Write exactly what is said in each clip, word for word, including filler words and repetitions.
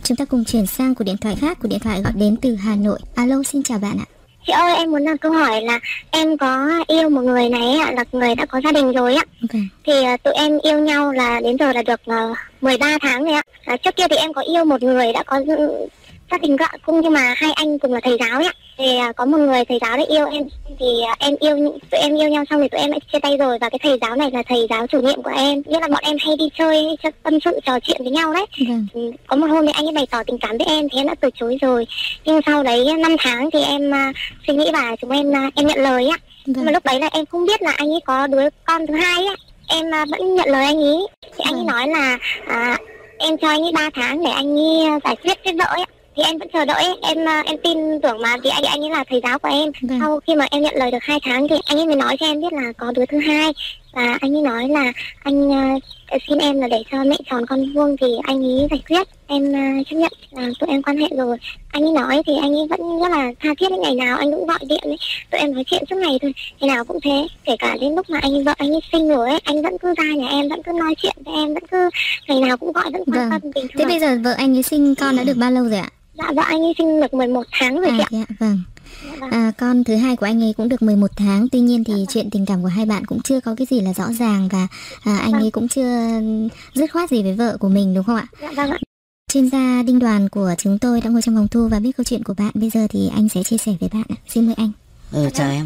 Chúng ta cùng chuyển sang cuộc điện thoại khác, cuộc điện thoại gọi đến từ Hà Nội. Alo, xin chào bạn ạ. Chị ơi, em muốn đặt câu hỏi là em có yêu một người này ạ, là người đã có gia đình rồi ạ. Okay. Thì uh, tụi em yêu nhau là đến giờ là được uh, mười ba tháng rồi ạ. Uh, trước kia thì em có yêu một người đã có gia đình gạ cung, nhưng mà hai anh cùng là thầy giáo ạ. Thì uh, có một người thầy giáo đấy yêu em, thì uh, em yêu tụi em yêu nhau xong thì tụi em đã chia tay rồi, và cái thầy giáo này là thầy giáo chủ nhiệm của em. Nghĩa là bọn em hay đi chơi, tâm sự trò chuyện với nhau đấy. Okay. Ừ, có một hôm thì anh ấy bày tỏ tình cảm với em thì em đã từ chối rồi. Nhưng sau đấy năm tháng thì em uh, suy nghĩ và chúng em uh, em nhận lời á. Okay. Nhưng mà lúc đấy là em không biết là anh ấy có đứa con thứ hai á. Em uh, vẫn nhận lời anh ấy. Thì anh ấy nói là uh, em cho anh ấy ba tháng để anh ấy giải quyết với vợ ấy. Thì em vẫn chờ đợi, em em tin tưởng mà, thì anh anh ấy là thầy giáo của em. Okay. Sau khi mà em nhận lời được hai tháng thì anh ấy mới nói cho em biết là có đứa thứ hai, và anh ấy nói là anh uh, xin em là để cho mẹ tròn con vuông thì anh ấy giải quyết. Em uh, chấp nhận là tụi em quan hệ rồi. Anh ấy nói thì anh ấy vẫn rất là tha thiết, ngày nào anh cũng gọi điện ấy, tụi em nói chuyện suốt ngày thôi, ngày nào cũng thế. Kể cả đến lúc mà anh vợ anh ấy sinh rồi ấy, anh vẫn cứ ra nhà em, vẫn cứ nói chuyện với em, vẫn cứ ngày nào cũng gọi, vẫn quan tâm bình thường. Thế bây giờ vợ anh ấy sinh con đã được bao lâu rồi ạ? Dạ, vợ anh ấy sinh được mười một tháng rồi. À, chị ạ. Vâng. À, con thứ hai của anh ấy cũng được mười một tháng. Tuy nhiên thì chuyện tình cảm của hai bạn cũng chưa có cái gì là rõ ràng, và à, anh ấy cũng chưa dứt khoát gì với vợ của mình, đúng không ạ? Dạ, vâng ạ. Chuyên gia Đinh Đoàn của chúng tôi đã ngồi trong phòng thu và biết câu chuyện của bạn. Bây giờ thì anh sẽ chia sẻ với bạn ạ. Xin mời anh. Ừ, chào em.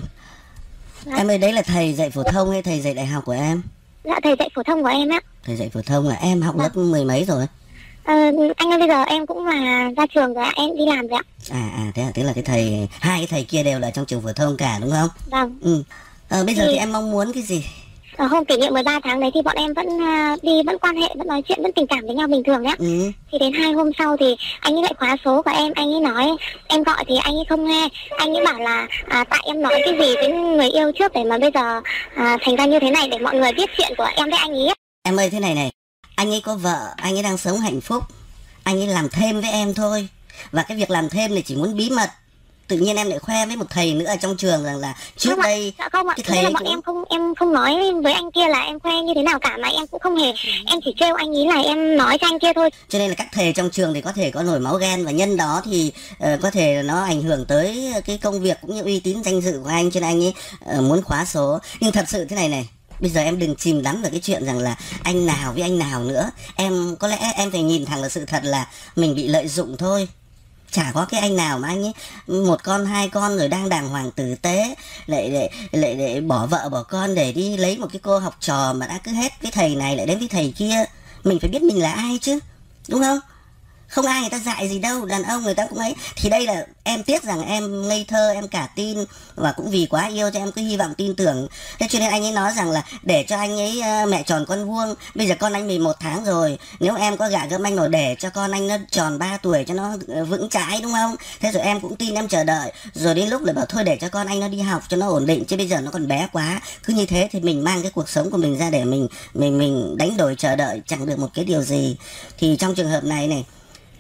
Dạ. Em ơi, đấy là thầy dạy phổ thông hay thầy dạy đại học của em? Dạ, thầy dạy phổ thông của em á. Thầy dạy phổ thông là em học lớp mười mấy rồi? Ờ, anh ơi, bây giờ em cũng là ra trường rồi ạ, em đi làm rồi ạ. À, à thế à, thế là cái thầy, hai cái thầy kia đều là trong trường phổ thông cả đúng không? Vâng. Ừ. Ờ, bây giờ thì, thì em mong muốn cái gì? Ở hôm kỷ niệm mười ba tháng đấy thì bọn em vẫn uh, đi, vẫn quan hệ, vẫn nói chuyện, vẫn tình cảm với nhau bình thường đấy ạ. Ừ. Thì đến hai hôm sau thì anh ấy lại khóa số của em, anh ấy nói, em gọi thì anh ấy không nghe. Anh ấy bảo là à, tại em nói cái gì với người yêu trước để mà bây giờ à, thành ra như thế này, để mọi người biết chuyện của em với anh ấy. Em ơi, thế này này, anh ấy có vợ, anh ấy đang sống hạnh phúc, anh ấy làm thêm với em thôi. Và cái việc làm thêm này chỉ muốn bí mật. Tự nhiên em lại khoe với một thầy nữa ở trong trường rằng là trước không đây dạ không ạ. Cái thầy là bọn cũng... em không em không nói với anh kia là em khoe như thế nào cả, mà em cũng không hề, em chỉ trêu anh ấy là em nói cho anh kia thôi. Cho nên là các thầy trong trường thì có thể có nổi máu ghen, và nhân đó thì uh, có thể nó ảnh hưởng tới cái công việc cũng như uy tín danh dự của anh, cho nên anh ấy uh, muốn khóa số. Nhưng thật sự thế này này, bây giờ em đừng chìm đắm vào cái chuyện rằng là anh nào với anh nào nữa. Em có lẽ em phải nhìn thẳng là sự thật là mình bị lợi dụng thôi. Chả có cái anh nào mà anh ấy một con hai con rồi đang đàng hoàng tử tế lại để lại để bỏ vợ bỏ con để đi lấy một cái cô học trò mà đã cứ hết với thầy này lại đến với thầy kia. Mình phải biết mình là ai chứ, đúng không? Không ai người ta dạy gì đâu, đàn ông người ta cũng ấy. Thì đây là em tiếc rằng em ngây thơ, em cả tin, và cũng vì quá yêu cho em cứ hy vọng tin tưởng. Thế cho nên anh ấy nói rằng là để cho anh ấy uh, mẹ tròn con vuông. Bây giờ con anh mười một tháng rồi, nếu em có gả gẫm anh rồi để cho con anh nó tròn ba tuổi cho nó uh, vững chãi, đúng không? Thế rồi em cũng tin, em chờ đợi. Rồi đến lúc lại bảo thôi để cho con anh nó đi học cho nó ổn định, chứ bây giờ nó còn bé quá. Cứ như thế thì mình mang cái cuộc sống của mình ra để mình mình mình đánh đổi chờ đợi chẳng được một cái điều gì. Thì trong trường hợp này này,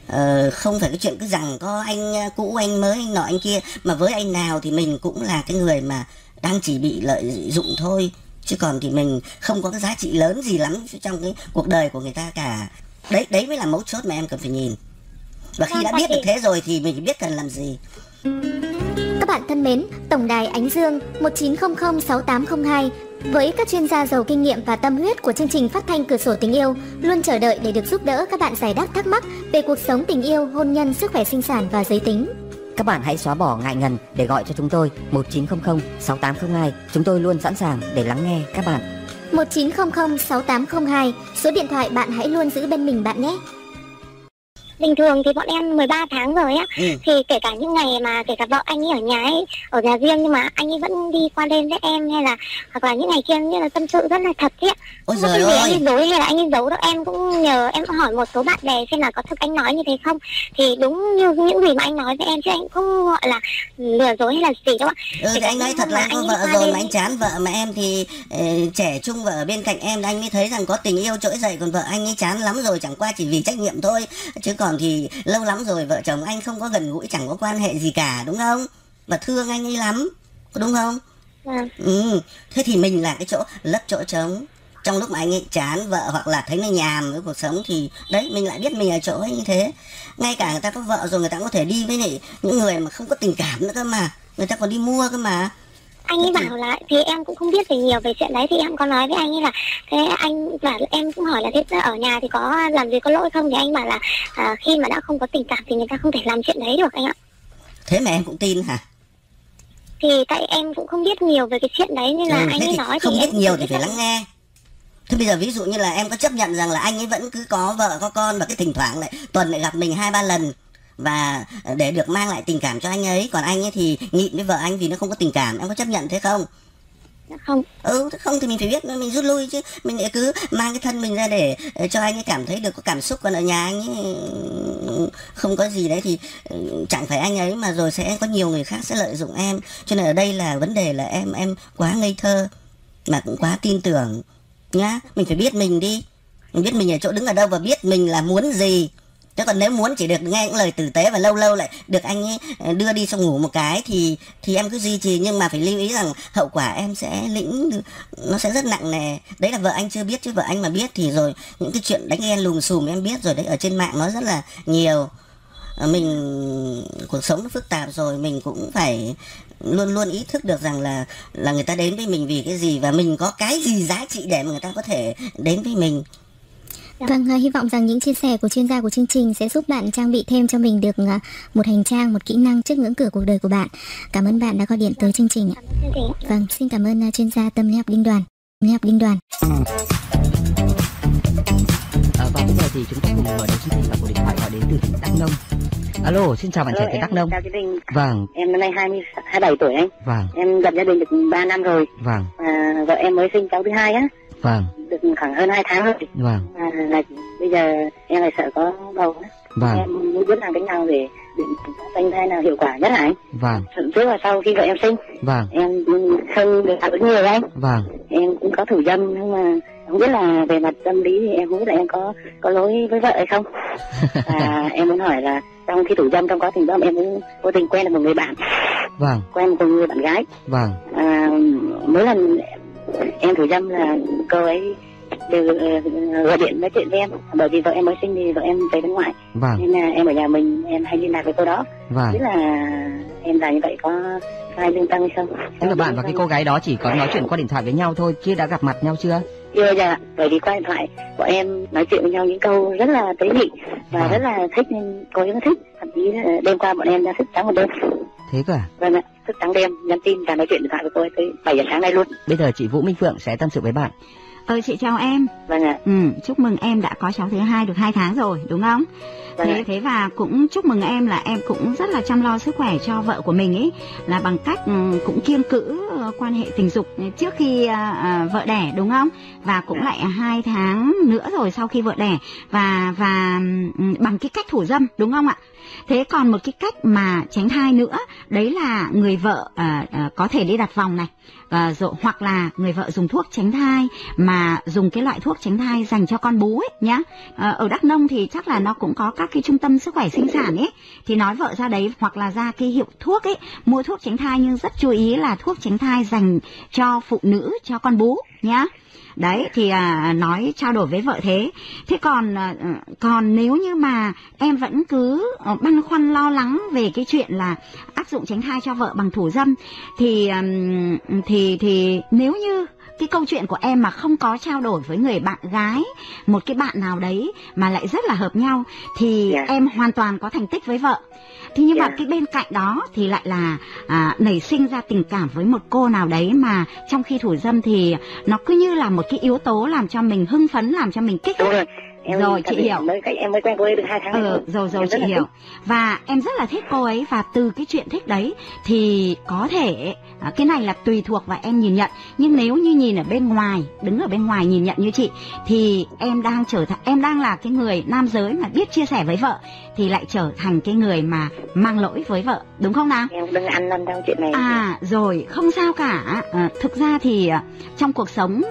Ờ, không phải cái chuyện cứ rằng có anh cũ, anh mới, anh nọ anh kia, mà với anh nào thì mình cũng là cái người mà đang chỉ bị lợi dụng thôi, chứ còn thì mình không có cái giá trị lớn gì lắm trong cái cuộc đời của người ta cả. Đấy, đấy mới là mấu chốt mà em cần phải nhìn. Và khi đã biết được thế rồi thì mình biết cần làm gì. Các bạn thân mến, tổng đài Ánh Dương một chín không không sáu tám không hai với các chuyên gia giàu kinh nghiệm và tâm huyết của chương trình phát thanh Cửa sổ tình yêu luôn chờ đợi để được giúp đỡ các bạn giải đáp thắc mắc về cuộc sống tình yêu, hôn nhân, sức khỏe sinh sản và giới tính. Các bạn hãy xóa bỏ ngại ngần để gọi cho chúng tôi một chín không không sáu tám không hai. Chúng tôi luôn sẵn sàng để lắng nghe các bạn. một chín không không sáu tám không hai, số điện thoại bạn hãy luôn giữ bên mình bạn nhé. Bình thường thì bọn em mười ba tháng rồi á. Ừ. Thì kể cả những ngày mà kể cả vợ anh ấy ở nhà ấy, ở nhà riêng, nhưng mà anh ấy vẫn đi qua đêm với em, hay là hoặc là những ngày kia như là tâm sự rất là thật ấy. Ôi không giời có ơi. anh ấy dối hay là anh ấy giấu đâu. Em cũng nhờ em hỏi một số bạn bè xem là có thực anh nói như thế không, thì đúng như những gì mà anh nói với em, chứ anh cũng không gọi là lừa dối hay là gì đâu ạ. Ừ, thì anh nói thật là anh có vợ rồi mà anh chán vợ, mà em thì uh, trẻ trung và ở bên cạnh em, anh mới thấy rằng có tình yêu trỗi dậy, còn vợ anh ấy chán lắm rồi, chẳng qua chỉ vì trách nhiệm thôi, chứ còn thì lâu lắm rồi vợ chồng anh không có gần gũi, chẳng có quan hệ gì cả, đúng không? Và thương anh ấy lắm, có đúng không? À. Ừ, thế thì mình là cái chỗ lấp chỗ trống. trong lúc mà anh ấy chán vợ hoặc là thấy nó nhàm với cuộc sống thì đấy mình lại biết mình ở chỗ ấy như thế. Ngay cả người ta có vợ rồi người ta có thể đi với lại những người mà không có tình cảm nữa cơ mà, người ta còn đi mua cơ mà. Anh ấy bảo là thì em cũng không biết gì nhiều về chuyện đấy, thì em có nói với anh ấy là thế anh bảo em cũng hỏi là thế ở nhà thì có làm gì có lỗi không, thì anh bảo là à, khi mà đã không có tình cảm thì người ta không thể làm chuyện đấy được anh ạ. Thế mà em cũng tin hả? Thì tại em cũng không biết nhiều về cái chuyện đấy nên là ừ, anh ấy nói không thì biết em nhiều thì phải lắng nghe. Thế bây giờ ví dụ như là em có chấp nhận rằng là anh ấy vẫn cứ có vợ có con và cái thỉnh thoảng lại tuần lại gặp mình hai ba lần và để được mang lại tình cảm cho anh ấy, còn anh ấy thì nhịn với vợ anh vì nó không có tình cảm, em có chấp nhận thế không? Không. Ừ, không thì mình phải biết mình rút lui chứ, mình lại cứ mang cái thân mình ra để cho anh ấy cảm thấy được có cảm xúc, còn ở nhà anh ấy không có gì đấy thì chẳng phải anh ấy mà rồi sẽ có nhiều người khác sẽ lợi dụng em. Cho nên ở đây là vấn đề là em em quá ngây thơ mà cũng quá tin tưởng nhá. Mình phải biết mình đi, mình biết mình ở chỗ đứng ở đâu và biết mình là muốn gì. Chứ còn nếu muốn chỉ được nghe những lời tử tế và lâu lâu lại được anh ấy đưa đi xong ngủ một cái thì thì em cứ duy trì, nhưng mà phải lưu ý rằng hậu quả em sẽ lĩnh, nó sẽ rất nặng nề. Đấy là vợ anh chưa biết, chứ vợ anh mà biết thì rồi những cái chuyện đánh ghen lùm xùm em biết rồi đấy, ở trên mạng nó rất là nhiều. Mình cuộc sống nó phức tạp rồi, mình cũng phải luôn luôn ý thức được rằng là là người ta đến với mình vì cái gì và mình có cái gì giá trị để mà người ta có thể đến với mình. Vâng, hy vọng rằng những chia sẻ của chuyên gia của chương trình sẽ giúp bạn trang bị thêm cho mình được một hành trang, một kỹ năng trước ngưỡng cửa cuộc đời của bạn. Cảm ơn bạn đã gọi điện tới chương trình ạ. Vâng, xin cảm ơn chuyên gia tâm lý học Đinh Đoàn. Tâm lý học Đinh Đoàn. À, và bây giờ thì chúng ta cùng mở đầu chương trình và cuộc điện thoại gọi đến từ tỉnh Đắk Nông. Alo, xin chào bạn trẻ từ Đắk Nông. Chào chị Đình. Vâng. Em năm nay hai mươi bảy tuổi anh. Vâng. Em lập gia đình được ba năm rồi. Vâng. À, vợ em mới sinh cháu thứ hai á. Vâng. Được khoảng hơn hai tháng rồi. Vâng. À, là bây giờ em lại sợ có bầu á. Vâng. Em muốn biết làm cách nào để sinh thai nào hiệu quả nhất hả anh? Vâng. Trước là sau khi vợ em sinh. Vâng. Em không được đáp ứng nhiều anh. Vâng. Em cũng có thủ dâm nhưng mà không biết là về mặt tâm lý thì em không biết là em có có lỗi với vợ hay không. Và em muốn hỏi là trong khi thủ dâm, trong quá trình dâm em cũng vô tình quen được một người bạn. Vâng. Quen một người bạn gái. Vâng. À, mỗi lần em thủ dâm là cô ấy đều gọi điện nói chuyện với em, bởi vì vợ em mới sinh thì vợ em về bên ngoài. Vâng. Nên là em ở nhà mình, em hay liên lạc với cô đó. Vâng. Biết là em làm như vậy có sai lương tâm hay không? Tức là bạn và cái cô gái đó chỉ có nói chuyện qua điện thoại với nhau thôi, chứ đã gặp mặt nhau chưa? Chưa giờ, bởi vì qua điện thoại bọn em nói chuyện với nhau những câu rất là tế nhị và vâng. rất là thích nên cô ấy nó thích. Thậm chí đêm qua bọn em đã thức trắng một đêm. Thế cơ à? Vâng ạ, thức trắng đêm, nhắn tin và nói chuyện điện thoại với cô ấy tới bảy giờ sáng nay luôn. Bây giờ chị Vũ Minh Phượng sẽ tâm sự với bạn. Ờ chị chào em. Vâng ạ. Ừ, chúc mừng em đã có cháu thứ hai được hai tháng rồi, đúng không? Vâng thế ạ. thế và cũng chúc mừng em là em cũng rất là chăm lo sức khỏe cho vợ của mình ấy, là bằng cách um, cũng kiêng cữ uh, quan hệ tình dục trước khi uh, uh, vợ đẻ, đúng không? Và cũng lại hai tháng nữa rồi sau khi vợ đẻ, và và um, bằng cái cách thủ dâm, đúng không ạ? Thế còn một cái cách mà tránh thai nữa, đấy là người vợ uh, uh, có thể đi đặt vòng này, uh, rồi hoặc là người vợ dùng thuốc tránh thai, mà dùng cái loại thuốc tránh thai dành cho con bú ấy nhá. Uh, ở Đắk Nông thì chắc là nó cũng có các cái trung tâm sức khỏe sinh sản ấy, thì nói vợ ra đấy hoặc là ra cái hiệu thuốc ấy mua thuốc tránh thai, nhưng rất chú ý là thuốc tránh thai dành cho phụ nữ, cho con bú nhá. Đấy thì à, nói trao đổi với vợ thế. Thế còn à, còn nếu như mà em vẫn cứ à, băn khoăn lo lắng về cái chuyện là áp dụng tránh thai cho vợ bằng thủ dâm, thì à, thì thì nếu như cái câu chuyện của em mà không có trao đổi với người bạn gái, một cái bạn nào đấy mà lại rất là hợp nhau, thì yeah. em hoàn toàn có thành tích với vợ. Thế nhưng yeah. mà cái bên cạnh đó thì lại là à, nảy sinh ra tình cảm với một cô nào đấy mà trong khi thủ dâm thì nó cứ như là một cái yếu tố làm cho mình hưng phấn, làm cho mình kích thích. Rồi. Em rồi chị hiểu. Mới, em mới quen cô ấy được hai tháng. Ừ, rồi rồi chị hiểu. Thích. Và em rất là thích cô ấy, và từ cái chuyện thích đấy thì có thể cái này là tùy thuộc và em nhìn nhận. Nhưng nếu như nhìn ở bên ngoài, đứng ở bên ngoài nhìn nhận như chị, thì em đang trở thành em đang là cái người nam giới mà biết chia sẻ với vợ, thì lại trở thành cái người mà mang lỗi với vợ, đúng không nào? Em đừng ăn năn trong chuyện này. À rồi, không sao cả. À, thực ra thì trong cuộc sống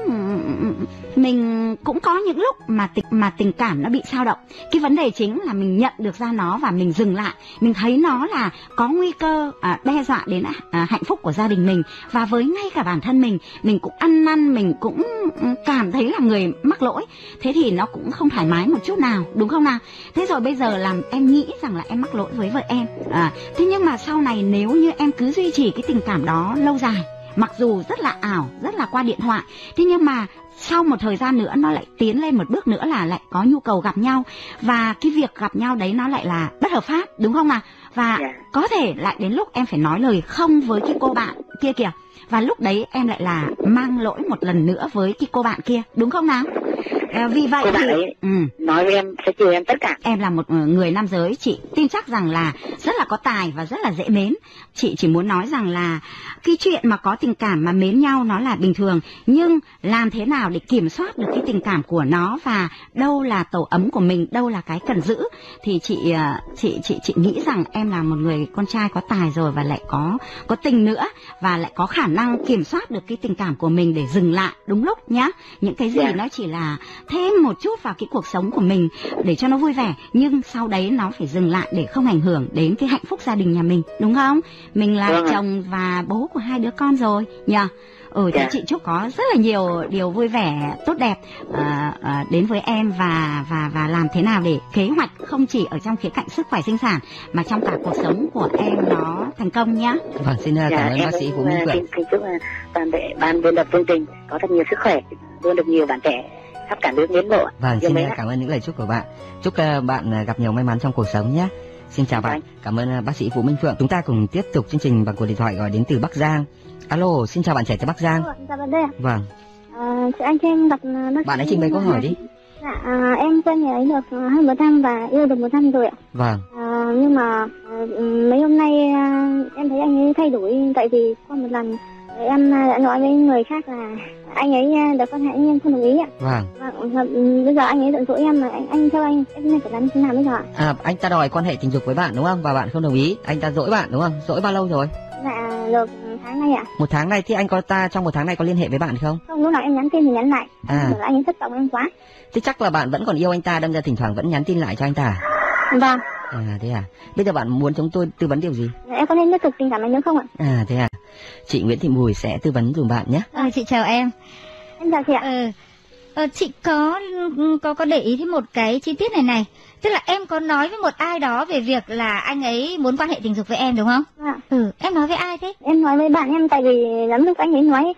mình cũng có những lúc mà tình, mà tình cảm nó bị dao động. Cái vấn đề chính là mình nhận được ra nó và mình dừng lại. Mình thấy nó là có nguy cơ à, đe dọa đến à, hạnh phúc của gia đình mình. Và với ngay cả bản thân mình, mình cũng ăn năn, mình cũng cảm thấy là người mắc lỗi. Thế thì nó cũng không thoải mái một chút nào, đúng không nào? Thế rồi bây giờ làm em nghĩ rằng là em mắc lỗi với vợ em. à, Thế nhưng mà sau này nếu như em cứ duy trì cái tình cảm đó lâu dài, mặc dù rất là ảo, rất là qua điện thoại, thế nhưng mà sau một thời gian nữa nó lại tiến lên một bước nữa là lại có nhu cầu gặp nhau. Và cái việc gặp nhau đấy nó lại là bất hợp pháp, đúng không nào? Và yeah. có thể lại đến lúc em phải nói lời không với cái cô bạn kia kìa. Và lúc đấy em lại là mang lỗi một lần nữa với cái cô bạn kia, đúng không nào? À, vì vậy cô thì bạn ấy ừ. nói với em sẽ chiều em tất cả. Em là một người nam giới, chị tin chắc rằng là rất là có tài và rất là dễ mến. Chị chỉ muốn nói rằng là cái chuyện mà có tình cảm mà mến nhau nó là bình thường, nhưng làm thế nào để kiểm soát được cái tình cảm của nó và đâu là tổ ấm của mình, đâu là cái cần giữ, thì chị chị chị chị nghĩ rằng em là một người con trai có tài rồi và lại có có tình nữa và lại có khả năng kiểm soát được cái tình cảm của mình để dừng lại đúng lúc nhá. Những cái gì yeah. nó chỉ là thêm một chút vào cái cuộc sống của mình để cho nó vui vẻ, nhưng sau đấy nó phải dừng lại để không ảnh hưởng đến cái hạnh phúc gia đình nhà mình, đúng không? Mình là vâng. chồng và bố của hai đứa con rồi nhỉ. Ừ thì yeah. chị chúc có rất là nhiều điều vui vẻ tốt đẹp uh, uh, đến với em và và và làm thế nào để kế hoạch không chỉ ở trong khía cạnh sức khỏe sinh sản mà trong cả cuộc sống của em nó thành công nhá. Vâng, xin cảm dạ, ơn bác sĩ Vũ Minh Phượng. Xin chúc toàn thể ban biên tập chương trình có thật nhiều sức khỏe, luôn được nhiều bạn trẻ khắp cả nước ngưỡng mộ. Vâng, xin cảm ơn những lời chúc của bạn. Chúc uh, bạn gặp nhiều may mắn trong cuộc sống nhé. Xin chào bạn. Cảm ơn uh, bác sĩ Vũ Minh Phượng. Chúng ta cùng tiếp tục chương trình bằng cuộc điện thoại gọi đến từ Bắc Giang. Alo, xin chào bạn trẻ từ Bắc Giang. Dạ vâng đây ạ. Vâng. À, chị anh cho em gặp bác sĩ. Bạn hãy trình bày câu hỏi đi. Dạ, à, em quen người ấy được hơn một năm và yêu được một năm rồi ạ. Vâng. À, nhưng mà à, mấy hôm nay à, em thấy anh ấy thay đổi, tại vì qua một lần em đã nói với người khác là anh ấy được quan hệ nhưng em không đồng ý ạ. Vâng. Và, bây giờ anh ấy giận dỗi em mà anh, anh theo anh em nên phải làm thế nào bây giờ ạ? À, anh ta đòi quan hệ tình dục với bạn đúng không? Và bạn không đồng ý. Anh ta dỗi bạn đúng không? Dỗi bao lâu rồi? Dạ được tháng nay ạ. Một tháng nay thì anh có ta trong một tháng này có liên hệ với bạn không? Không, lúc nào em nhắn tin thì nhắn lại. À. Anh ấy thất vọng em quá. Thế chắc là bạn vẫn còn yêu anh ta, đâm ra thỉnh thoảng vẫn nhắn tin lại cho anh ta. Vâng. À thế à. Bây giờ bạn muốn chúng tôi tư vấn điều gì? Em có nên tiếp tục tình cảm anh nữa không ạ? À thế à. Chị Nguyễn Thị Mùi sẽ tư vấn dùm bạn nhé. À, chị chào em. Em chào chị ạ. Ừ. Ờ, chị có có có để ý thấy một cái chi tiết này này, tức là em có nói với một ai đó về việc là anh ấy muốn quan hệ tình dục với em đúng không? À. Ừ, em nói với ai thế? Em nói với bạn em, tại vì lắm lúc anh ấy nói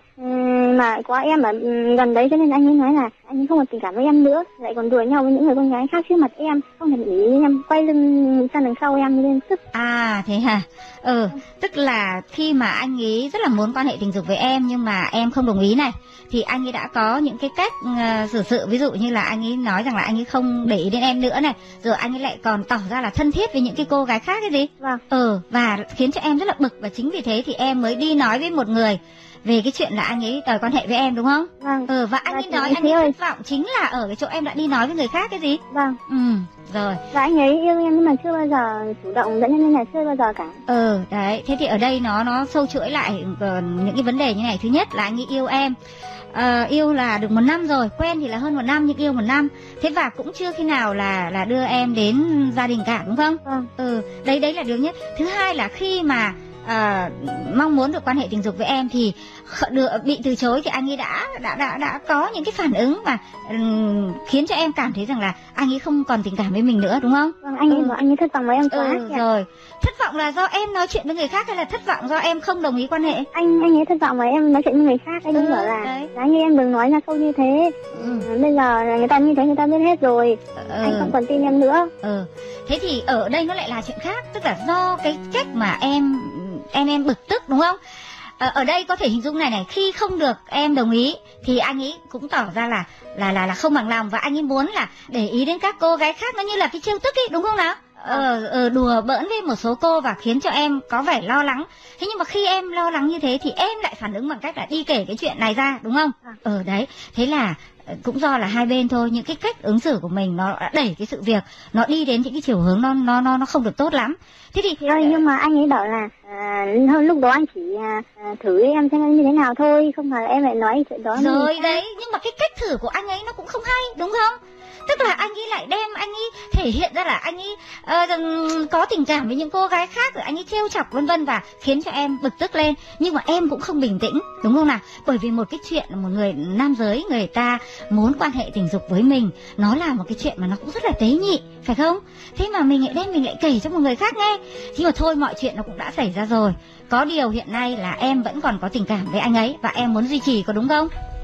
mà có em ở gần đấy cho nên anh ấy nói là anh ấy không còn tình cảm với em nữa, lại còn đùa nhau với những người con gái khác trước mặt em, không thèm ý em, quay lưng sang đằng sau em lên sức. À thế hả? Ừ, tức là khi mà anh ấy rất là muốn quan hệ tình dục với em nhưng mà em không đồng ý này, thì anh ấy đã có những cái cách uh, xử sự, ví dụ như là anh ấy nói rằng là anh ấy không để ý đến em nữa này, rồi anh ấy lại còn tỏ ra là thân thiết với những cái cô gái khác cái gì. Vâng. Ừ, và khiến cho em rất là bực, và chính vì thế thì em mới đi nói với một người về cái chuyện là anh ấy đòi quan hệ với em đúng không? Vâng. Ừ, và anh và ấy nói anh ấy thất vọng chính là ở cái chỗ em đã đi nói với người khác cái gì. Vâng. Ừ, rồi. Và anh ấy yêu em nhưng mà chưa bao giờ chủ động dẫn em lên là chưa bao giờ cả. Ừ, đấy, thế thì ở đây nó nó sâu chuỗi lại những cái vấn đề như này. Thứ nhất là anh ấy yêu em. Uh, yêu là được một năm rồi, quen thì là hơn một năm nhưng yêu một năm, thế và cũng chưa khi nào là là đưa em đến gia đình cả đúng không? Vâng. Ừ, đấy đấy là điều nhất. Thứ hai là khi mà uh, mong muốn được quan hệ tình dục với em thì được, bị từ chối thì anh ấy đã đã đã đã có những cái phản ứng mà um, khiến cho em cảm thấy rằng là anh ấy không còn tình cảm với mình nữa đúng không? Vâng, anh ấy ừ. bảo anh ấy thất vọng với em quá. Ừ, rồi. Thất vọng là do em nói chuyện với người khác hay là thất vọng do em không đồng ý quan hệ? Anh anh ấy thất vọng với em nói chuyện với người khác, anh ấy ừ, bảo là đấy. Anh ấy em đừng nói ra câu như thế. Ừ. Bây giờ người ta như thế người ta biết hết rồi. Ừ. Anh không còn tin em nữa. Ừ. Thế thì ở đây nó lại là chuyện khác, tức là do cái cách mà em em em bực tức đúng không? Ở đây có thể hình dung này này, khi không được em đồng ý thì anh ấy cũng tỏ ra là là là là không bằng lòng, và anh ấy muốn là để ý đến các cô gái khác, nó như là cái trêu tức ấy đúng không nào? Ờ, ờ, đùa bỡn với một số cô và khiến cho em có vẻ lo lắng. Thế nhưng mà khi em lo lắng như thế thì em lại phản ứng bằng cách là đi kể cái chuyện này ra đúng không? Ờ đấy, thế là cũng do là hai bên thôi, những cái cách ứng xử của mình nó đã đẩy cái sự việc nó đi đến những cái chiều hướng nó nó nó nó không được tốt lắm. Thế thì ơi, nhưng mà anh ấy bảo là à, lúc đó anh chỉ à, thử em xem như thế nào thôi, không phải em lại nói chuyện đó. Rồi đấy, nhưng mà cái cách thử của anh ấy nó cũng không hay, đúng không? Tức là anh ấy lại đem anh ấy thể hiện ra là anh ấy uh, có tình cảm với những cô gái khác, rồi anh ấy trêu chọc vân vân và khiến cho em bực tức lên. Nhưng mà em cũng không bình tĩnh, đúng không nào? Bởi vì một cái chuyện là một người nam giới người ta muốn quan hệ tình dục với mình, nó là một cái chuyện mà nó cũng rất là tế nhị, phải không? Thế mà mình lại đem mình lại kể cho một người khác nghe. Nhưng mà thôi, mọi chuyện nó cũng đã xảy ra rồi. Có điều hiện nay là em vẫn còn có tình cảm với anh ấy và em muốn duy trì, có đúng không?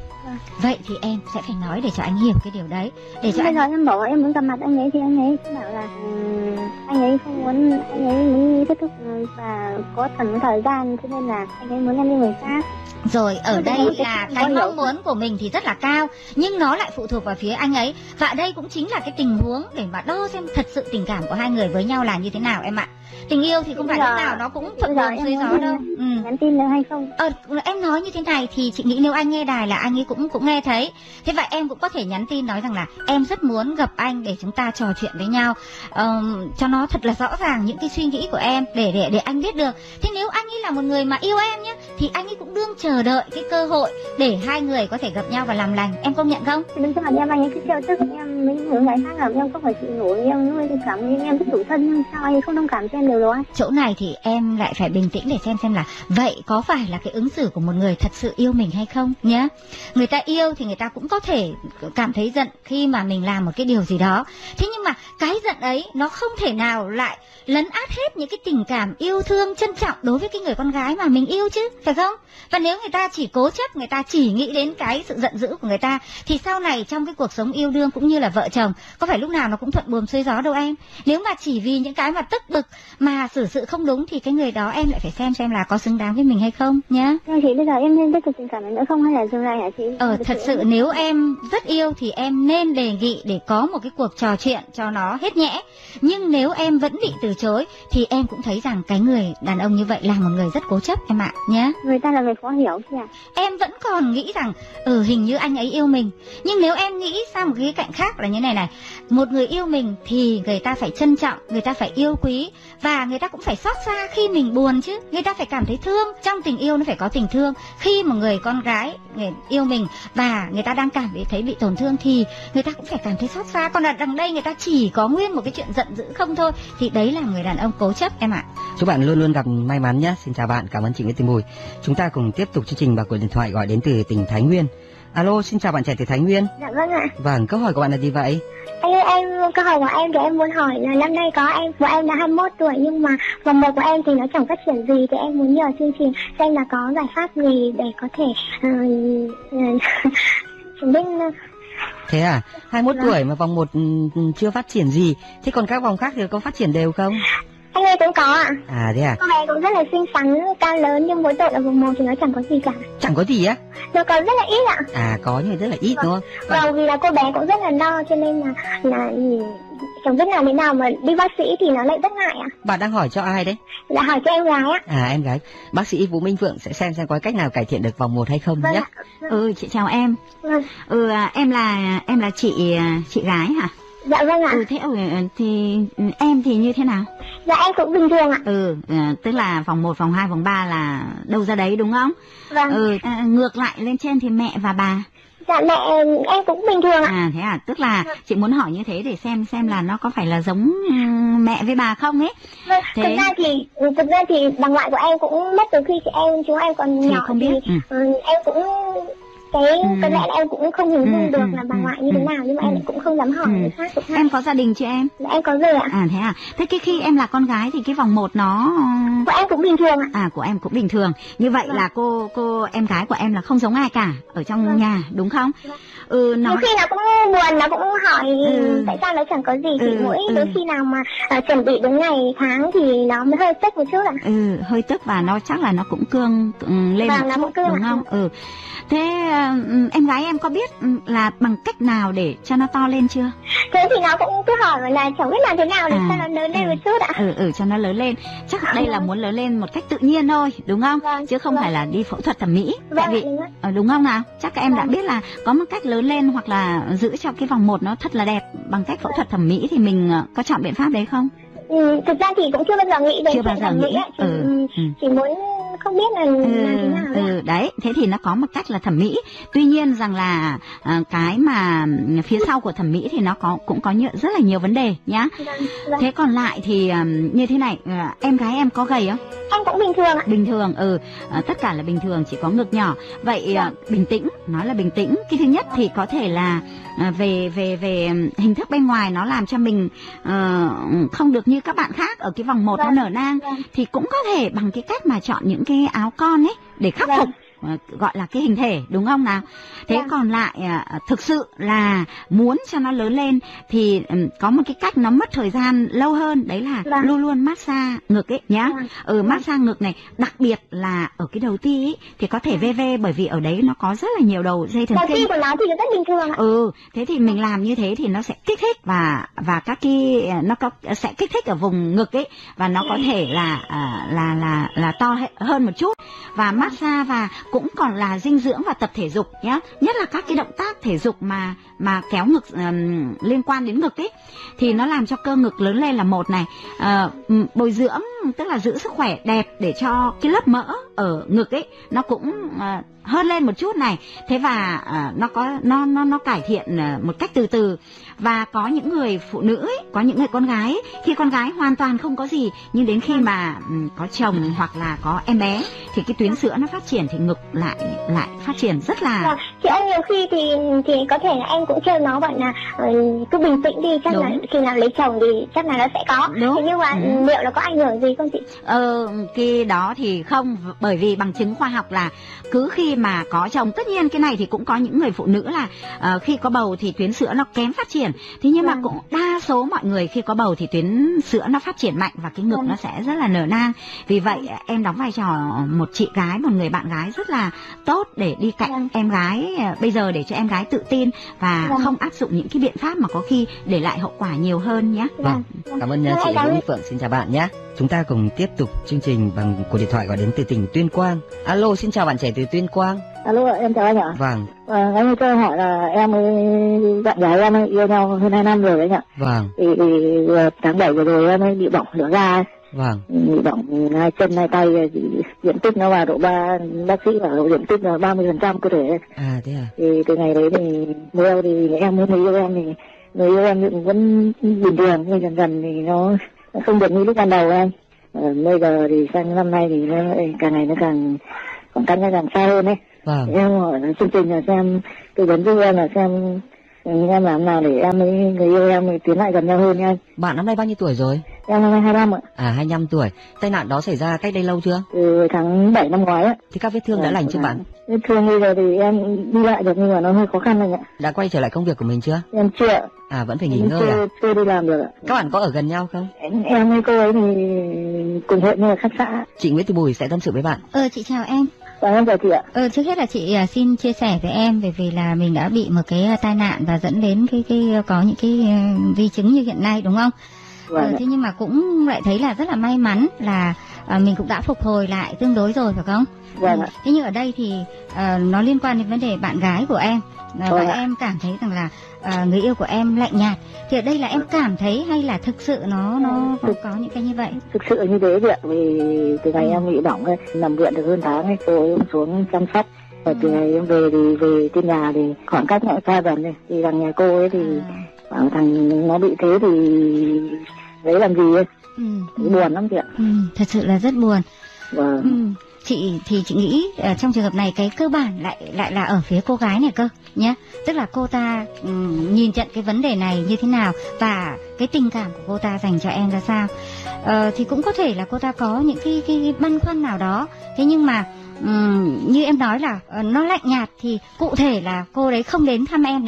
Vậy thì em sẽ phải nói để cho anh hiểu cái điều đấy, để cho bây anh... giờ em bảo em muốn gặp mặt anh ấy thì anh ấy bảo là um, anh ấy không muốn, anh ấy muốn kết thúc và có tầm thời gian, cho nên là anh ấy muốn em đi người khác. Rồi ở đây là cái mong muốn của mình thì rất là cao, nhưng nó lại phụ thuộc vào phía anh ấy. Và đây cũng chính là cái tình huống để mà đo xem thật sự tình cảm của hai người với nhau là như thế nào em ạ. Tình yêu thì không phải lúc nào nó cũng thuận buồm xuôi gió đâu. Ừ. Nhắn tin được hay không? Ờ, em nói như thế này thì chị nghĩ nếu anh nghe đài là anh ấy cũng cũng nghe thấy. Thế vậy em cũng có thể nhắn tin nói rằng là em rất muốn gặp anh để chúng ta trò chuyện với nhau, um, cho nó thật là rõ ràng những cái suy nghĩ của em để để để anh biết được. Thế nếu anh ấy là một người mà yêu em nhé, thì anh ấy cũng đương chờ đợi cái cơ hội để hai người có thể gặp nhau và làm lành. Em công nhận không? Thì bây giờ em anh ấy cứ trêu tức em, mấy người gái khác làm em không phải chịu nổi, em nuôi tình cảm với em rất đủ thân, nhưng sao anh ấy không thông cảm cho em điều đó? Chỗ này thì em lại phải bình tĩnh để xem xem là vậy có phải là cái ứng xử của một người thật sự yêu mình hay không nhé. Người ta yêu thì người ta cũng có thể cảm thấy giận khi mà mình làm một cái điều gì đó. Thế nhưng mà cái giận ấy nó không thể nào lại lấn át hết những cái tình cảm yêu thương trân trọng đối với cái người con gái mà mình yêu chứ, phải không? Và nếu người ta chỉ cố chấp, người ta chỉ nghĩ đến cái sự giận dữ của người ta, thì sau này trong cái cuộc sống yêu đương cũng như là vợ chồng có phải lúc nào nó cũng thuận buồm xuôi gió đâu em. Nếu mà chỉ vì những cái mà tức bực mà xử sự không đúng thì cái người đó em lại phải xem xem là có xứng đáng với mình hay không nhá. Nhưng chị bây giờ em nên tiếp tục tình cảm này nữa không, hay là dừng lại hả chị? Ờ thật sự nếu em rất yêu thì em nên đề nghị để có một cái cuộc trò chuyện cho nó hết nhẽ. Nhưng nếu em vẫn bị từ chối thì em cũng thấy rằng cái người đàn ông như vậy là một người rất cố chấp em ạ nhé. Người ta là người khó hiểu chị ạ. Em vẫn còn nghĩ rằng ừ hình như anh ấy yêu mình. Nhưng nếu em nghĩ sang một cái cạnh khác là như này này, một người yêu mình thì người ta phải trân trọng, người ta phải yêu quý, và người ta cũng phải xót xa khi mình buồn chứ. Người ta phải cảm thấy thương, trong tình yêu nó phải có tình thương. Khi một người con gái người yêu mình và người ta đang cảm thấy bị tổn thương thì người ta cũng phải cảm thấy xót xa. Còn là đằng đây người ta chỉ có nguyên một cái chuyện giận dữ không thôi thì đấy là người đàn ông cố chấp em ạ. Chúc bạn luôn luôn gặp may mắn nhé. Xin chào bạn, cảm ơn chị Nguyễn Thị Mùi. Chúng ta cùng tiếp tục chương trình bằng cuộc điện thoại gọi đến từ tỉnh Thái Nguyên. Alo, xin chào bạn trẻ từ Thái Nguyên. Dạ vâng ạ. Vâng, câu hỏi của bạn là gì vậy? Anh ơi, em câu hỏi của em thì em muốn hỏi là năm nay có em của em là hai mươi mốt tuổi, nhưng mà vòng một của em thì nó chẳng phát triển gì, thì em muốn nhờ chương trình xem là có giải pháp gì để có thể chứng minh. Thế à, hai mươi mốt Vâng. tuổi mà vòng một chưa phát triển gì, thế còn các vòng khác thì có phát triển đều không? Anh ơi cũng có ạ. À thế à? Cô bé cũng rất là xinh xắn, cao lớn, nhưng mỗi tội ở vòng một thì nó chẳng có gì cả. Chẳng có gì á? Nó có rất là ít ạ. À có nhưng mà rất là ít đúng không? Vâng, vì là cô bé cũng rất là lo, cho nên là là chẳng biết làm thế nào mà đi bác sĩ thì nó lại rất ngại ạ. Bạn đang hỏi cho ai đấy? Là hỏi cho em gái á. À em gái. Bác sĩ Vũ Minh Phượng sẽ xem xem có cách nào cải thiện được vòng một hay không Vâng nhé. ạ. Ừ, chị chào em. Vâng. Ừ, à, em là em là chị chị gái hả? Dạ vâng ạ. Ừ, thế ừ, thì em thì như thế nào? Dạ em cũng bình thường ạ. Ừ, à, tức là vòng một, vòng hai, vòng ba là đâu ra đấy đúng không? Vâng. Ừ, à, ngược lại lên trên thì mẹ và bà. Dạ mẹ em cũng bình thường ạ. À thế à, tức là chị muốn hỏi như thế để xem xem là nó có phải là giống ừm, mẹ với bà không ấy. Vâng, Thế- thực ra thì thực ra thì bà ngoại của em cũng mất từ khi chị em chúng em còn Thì nhỏ, không biết, thì ừ. ừ, em cũng cái Ừ. cái mẹ em cũng không hình dung Ừ, được ừ, là bà ừ, ngoại như thế ừ, nào, nhưng mà ừ. em lại cũng không dám hỏi Ừ. người khác cũng Em có gia đình chưa em? Dạ, em có rồi ạ. À thế à, thế cái khi em là con gái thì cái vòng một nó Của em cũng bình thường ạ. à của em cũng bình thường. Như vậy Vâng. là cô cô em gái của em là không giống ai cả ở trong Vâng. nhà đúng không? Ừ, nó Nhiều khi nó cũng buồn, nó cũng hỏi Ừ. tại sao nó chẳng có gì, thì Ừ, mỗi ừ. đôi khi nào mà à, chuẩn bị đến ngày tháng thì nó mới hơi tức một chút ạ. ừ, hơi tức và nó chắc là nó cũng cương ừ, lên Vâng, một nó chút cũng cương đúng ạ. không? Ừ. Thế ừ, em gái em có biết ừ, là bằng cách nào để cho nó to lên chưa? Thế thì nó cũng cứ hỏi là chẳng biết làm thế nào để À, cho nó lớn lên ừ. một chút ạ. Ừ, ừ, cho nó lớn lên. Chắc ở đây là muốn lớn lên một cách tự nhiên thôi, đúng không? Vâng, Chứ không vâng. phải là đi phẫu thuật thẩm mỹ. Vâng, Tại vì đúng ạ. ờ, đúng không nào? Chắc các em đã Vâng. biết là có một cách lớn lớn lên hoặc là giữ cho cái vòng một nó thật là đẹp bằng cách phẫu thuật thẩm mỹ thì mình có chọn biện pháp đấy không? Ừ, thực ra thì cũng chưa bao giờ nghĩ đến chưa bao giờ nghĩ ấy. Chỉ, ừ. chỉ muốn không biết là ừ, làm thế nào. Ừ, đấy, thế thì nó có một cách là thẩm mỹ. Tuy nhiên rằng là à, cái mà phía sau của thẩm mỹ thì nó có cũng có nhiều, rất là nhiều vấn đề nhá. Vâng, vâng. Thế còn lại thì um, như thế này, uh, em gái em có gầy không? Em cũng bình thường ạ. Bình thường, ừ, uh, tất cả là bình thường, chỉ có ngực nhỏ. Vậy uh, bình tĩnh, nói là bình tĩnh. Cái thứ nhất thì có thể là uh, về về về hình thức bên ngoài nó làm cho mình uh, không được như các bạn khác ở cái vòng một Vâng. nó nở nang, Vâng. thì cũng có thể bằng cái cách mà chọn những cái áo con ấy để khắc Vâng. phục uh, gọi là cái hình thể, đúng không nào? Thế Vâng. còn lại uh, thực sự là muốn cho nó lớn lên thì um, có một cái cách nó mất thời gian lâu hơn, đấy là Vâng. luôn luôn massage ngực ấy nhá. Vâng. Ừ, massage ngực này, đặc biệt là ở cái đầu ti ấy, thì có thể vê vê, bởi vì ở đấy nó có rất là nhiều đầu dây thần Đầu kinh. ti của nó thì rất bình thường ạ. Ừ, thế thì mình làm như thế thì nó sẽ kích thích và và các cái nó có sẽ kích thích ở vùng ngực ấy, và nó có thể là à, là là là to hơn một chút, và massage và cũng còn là dinh dưỡng và tập thể dục nhá, nhất là các cái động tác thể dục mà mà kéo ngực um, liên quan đến ngực ấy thì nó làm cho cơ ngực lớn lên là một này, à, bồi dưỡng tức là giữ sức khỏe đẹp để cho cái lớp mỡ ở ngực ấy nó cũng uh, hơn lên một chút này. Thế và uh, nó có nó nó nó cải thiện uh, một cách từ từ. Và có những người phụ nữ ấy, có những người con gái ấy, khi con gái hoàn toàn không có gì, nhưng đến khi mà um, có chồng hoặc là có em bé thì cái tuyến sữa nó phát triển thì ngực lại lại phát triển rất là. Vâng. Chị ơi, nhiều khi thì thì có thể là em cũng trêu nó bảo là uh, cứ bình tĩnh đi, chắc Đúng. là khi nào lấy chồng thì chắc là nó sẽ có. Đúng. Thế nhưng mà Ừ. liệu là có ảnh hưởng gì không chị? Ờ, cái đó thì không, bởi vì bằng chứng khoa học là cứ khi mà có chồng, tất nhiên cái này thì cũng có những người phụ nữ là uh, khi có bầu thì tuyến sữa nó kém phát triển, thế nhưng Vâng. mà cũng đa số mọi người khi có bầu thì tuyến sữa nó phát triển mạnh và cái ngực Vâng. nó sẽ rất là nở nang. Vì vậy em đóng vai trò một chị gái, một người bạn gái rất là tốt để đi cạnh Vâng. em gái uh, bây giờ, để cho em gái tự tin và Vâng. không áp dụng những cái biện pháp mà có khi để lại hậu quả nhiều hơn nhé. Vâng, cảm ơn uh, chị Vũ Mỹ Phượng, xin chào bạn nhé. Chúng ta cùng tiếp tục chương trình bằng cuộc điện thoại gọi đến từ tỉnh Tuyên Quang. Alo, xin chào bạn trẻ từ Tuyên Quang. Alo, em chào anh ạ. Vâng. À, anh ơi, cho em hỏi là em với bạn gái em ấy yêu nhau hơn hai năm rồi anh ạ. Vâng. Thì, thì tháng bảy vừa rồi em ấy bị bỏng lửa ga. Vâng. Bị bỏng hai chân hai tay, thì diện tích nó vào độ ba, bác sĩ bảo diện tích là ba mươi phần trăm cơ thể. À thế à. Thì từ ngày đấy thì người yêu thì em với người yêu em thì người yêu em thì vẫn bình thường, nhưng dần dần thì nó không được như lúc ban đầu anh. Ờ, bây giờ thì sang năm nay thì nó càng ngày nó càng khoảng cách nó càng xa hơn ấy. Vâng. Em hỏi là chương trình là xem tư vấn giúp em là xem em làm nào để em với người yêu em tiến lại gần nhau hơn nha anh. Bạn năm nay bao nhiêu tuổi rồi? Em năm nay hai mươi lăm ạ. À hai mươi lăm tuổi. Tai nạn đó xảy ra cách đây lâu chưa? Từ tháng bảy năm ngoái á. Thì các vết thương đã lành chưa bạn? Vết thương bây giờ thì em đi lại được nhưng mà nó hơi khó khăn anh ạ. Đã quay trở lại công việc của mình chưa? Em chưa. À vẫn phải nghỉ Em ngơi chưa, à? chưa đi làm được ạ. Các bạn có ở gần nhau không? Em, em với cô ấy thì cùng hội như là khách xã. Chị Nguyễn Thị Bùi sẽ tâm sự với bạn. Ờ chị chào em. Và em chào chị ạ. Ờ trước hết là chị à, xin chia sẻ với em về vì là mình đã bị một cái à, tai nạn và dẫn đến cái cái có những cái à, di chứng như hiện nay, đúng không? Vâng Ờ, ạ. thế nhưng mà cũng lại thấy là rất là may mắn là à, mình cũng đã phục hồi lại tương đối rồi, phải không? Vâng Ừ, ạ. thế nhưng ở đây thì à, nó liên quan đến vấn đề bạn gái của em. À, Vâng và ạ. em cảm thấy rằng là à, người yêu của em lạnh nhạt. Thì ở đây là em cảm thấy hay là thực sự nó nó có, có những cái như vậy? Thực sự như thế chị ạ, vì từ ngày em bị bỏng ấy, nằm viện được hơn tháng ấy, cô ấy cũng xuống chăm sóc. Và từ ngày em về thì về trên nhà thì khoảng cách nó xa dần này, thì thằng nhà cô ấy thì À, bảo thằng nó bị thế thì đấy làm gì ấy, ừ, thì buồn lắm chị ạ. ừ, thật sự là rất buồn. Và Ừ. Chị thì chị nghĩ uh, trong trường hợp này cái cơ bản lại lại là ở phía cô gái này cơ nhé, tức là cô ta um, nhìn nhận cái vấn đề này như thế nào và cái tình cảm của cô ta dành cho em ra sao. Uh, thì cũng có thể là cô ta có những cái, cái, cái băn khoăn nào đó, thế nhưng mà um, như em nói là uh, nó lạnh nhạt thì cụ thể là cô đấy không đến thăm em nữa à,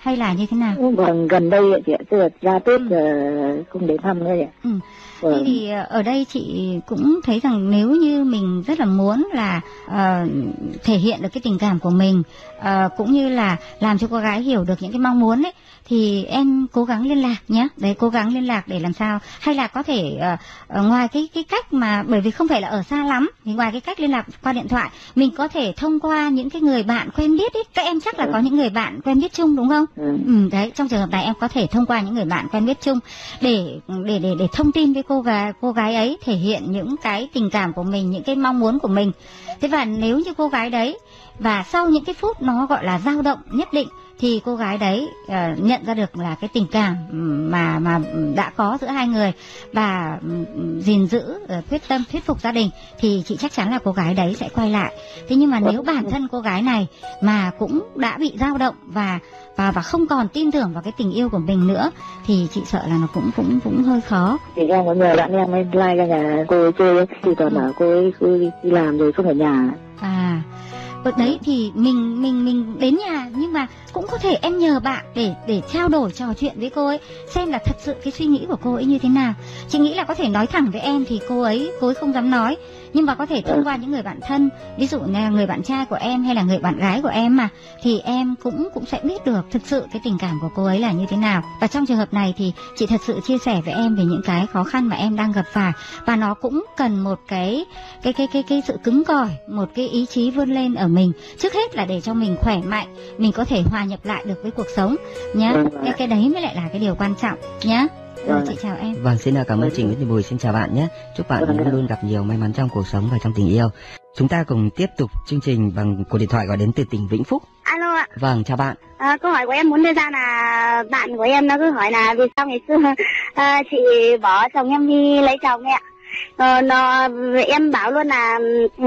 hay là như thế nào? Vâng, gần đây chị ạ, tức là ra Tết ừ. không đến thăm nữa chị ạ. Ừ. Thế thì ở đây chị cũng thấy rằng nếu như mình rất là muốn là uh, thể hiện được cái tình cảm của mình, uh, cũng như là làm cho cô gái hiểu được những cái mong muốn ấy, thì em cố gắng liên lạc nhé. Đấy, cố gắng liên lạc để làm sao, hay là có thể uh, uh, ngoài cái cái cách mà, bởi vì không phải là ở xa lắm, thì ngoài cái cách liên lạc qua điện thoại, mình có thể thông qua những cái người bạn quen biết ấy. Các em chắc là có những người bạn quen biết chung đúng không? Ừ. Ừ, đấy, trong trường hợp này em có thể thông qua những người bạn quen biết chung để để để để thông tin với cô gái cô gái ấy, thể hiện những cái tình cảm của mình, những cái mong muốn của mình. Thế và nếu như cô gái đấy, và sau những cái phút nó gọi là dao động nhất định, thì cô gái đấy uh, nhận ra được là cái tình cảm mà mà đã có giữa hai người và um, gìn giữ, uh, quyết tâm thuyết phục gia đình, thì chị chắc chắn là cô gái đấy sẽ quay lại. Thế nhưng mà nếu bản thân cô gái này mà cũng đã bị dao động và và và không còn tin tưởng vào cái tình yêu của mình nữa, thì chị sợ là nó cũng cũng cũng hơi khó. Thì ra có nhiều bạn em ấy like ra nhà cô ấy chơi ấy, thì toàn bảo cô ấy cứ đi làm rồi không ở nhà. À, đấy thì mình mình mình đến nhà, nhưng mà cũng có thể em nhờ bạn để để trao đổi, trò chuyện với cô ấy, xem là thật sự cái suy nghĩ của cô ấy như thế nào. Chị nghĩ là có thể nói thẳng với em thì cô ấy cô ấy không dám nói, nhưng mà có thể thông qua những người bạn thân, ví dụ là người bạn trai của em hay là người bạn gái của em mà, thì em cũng cũng sẽ biết được thực sự cái tình cảm của cô ấy là như thế nào. Và trong trường hợp này thì chị thật sự chia sẻ với em về những cái khó khăn mà em đang gặp phải, và nó cũng cần một cái cái cái cái cái sự cứng cỏi, một cái ý chí vươn lên ở mình. Trước hết là để cho mình khỏe mạnh, mình có thể hòa nhập lại được với cuộc sống nhá. Cái cái đấy mới lại là cái điều quan trọng nhá. Rồi, chị chào em. Vâng, xin cảm ơn chị Nguyễn Thị Bùi, xin chào bạn nhé. Chúc bạn luôn luôn gặp nhiều may mắn trong cuộc sống và trong tình yêu. Chúng ta cùng tiếp tục chương trình bằng cuộc điện thoại gọi đến từ tỉnh Vĩnh Phúc. Alo ạ. Vâng, chào bạn. À, câu hỏi của em muốn đưa ra là bạn của em nó cứ hỏi là vì sao ngày xưa à, chị bỏ chồng em đi lấy chồng ấy ạ. Ờ, nó em bảo luôn là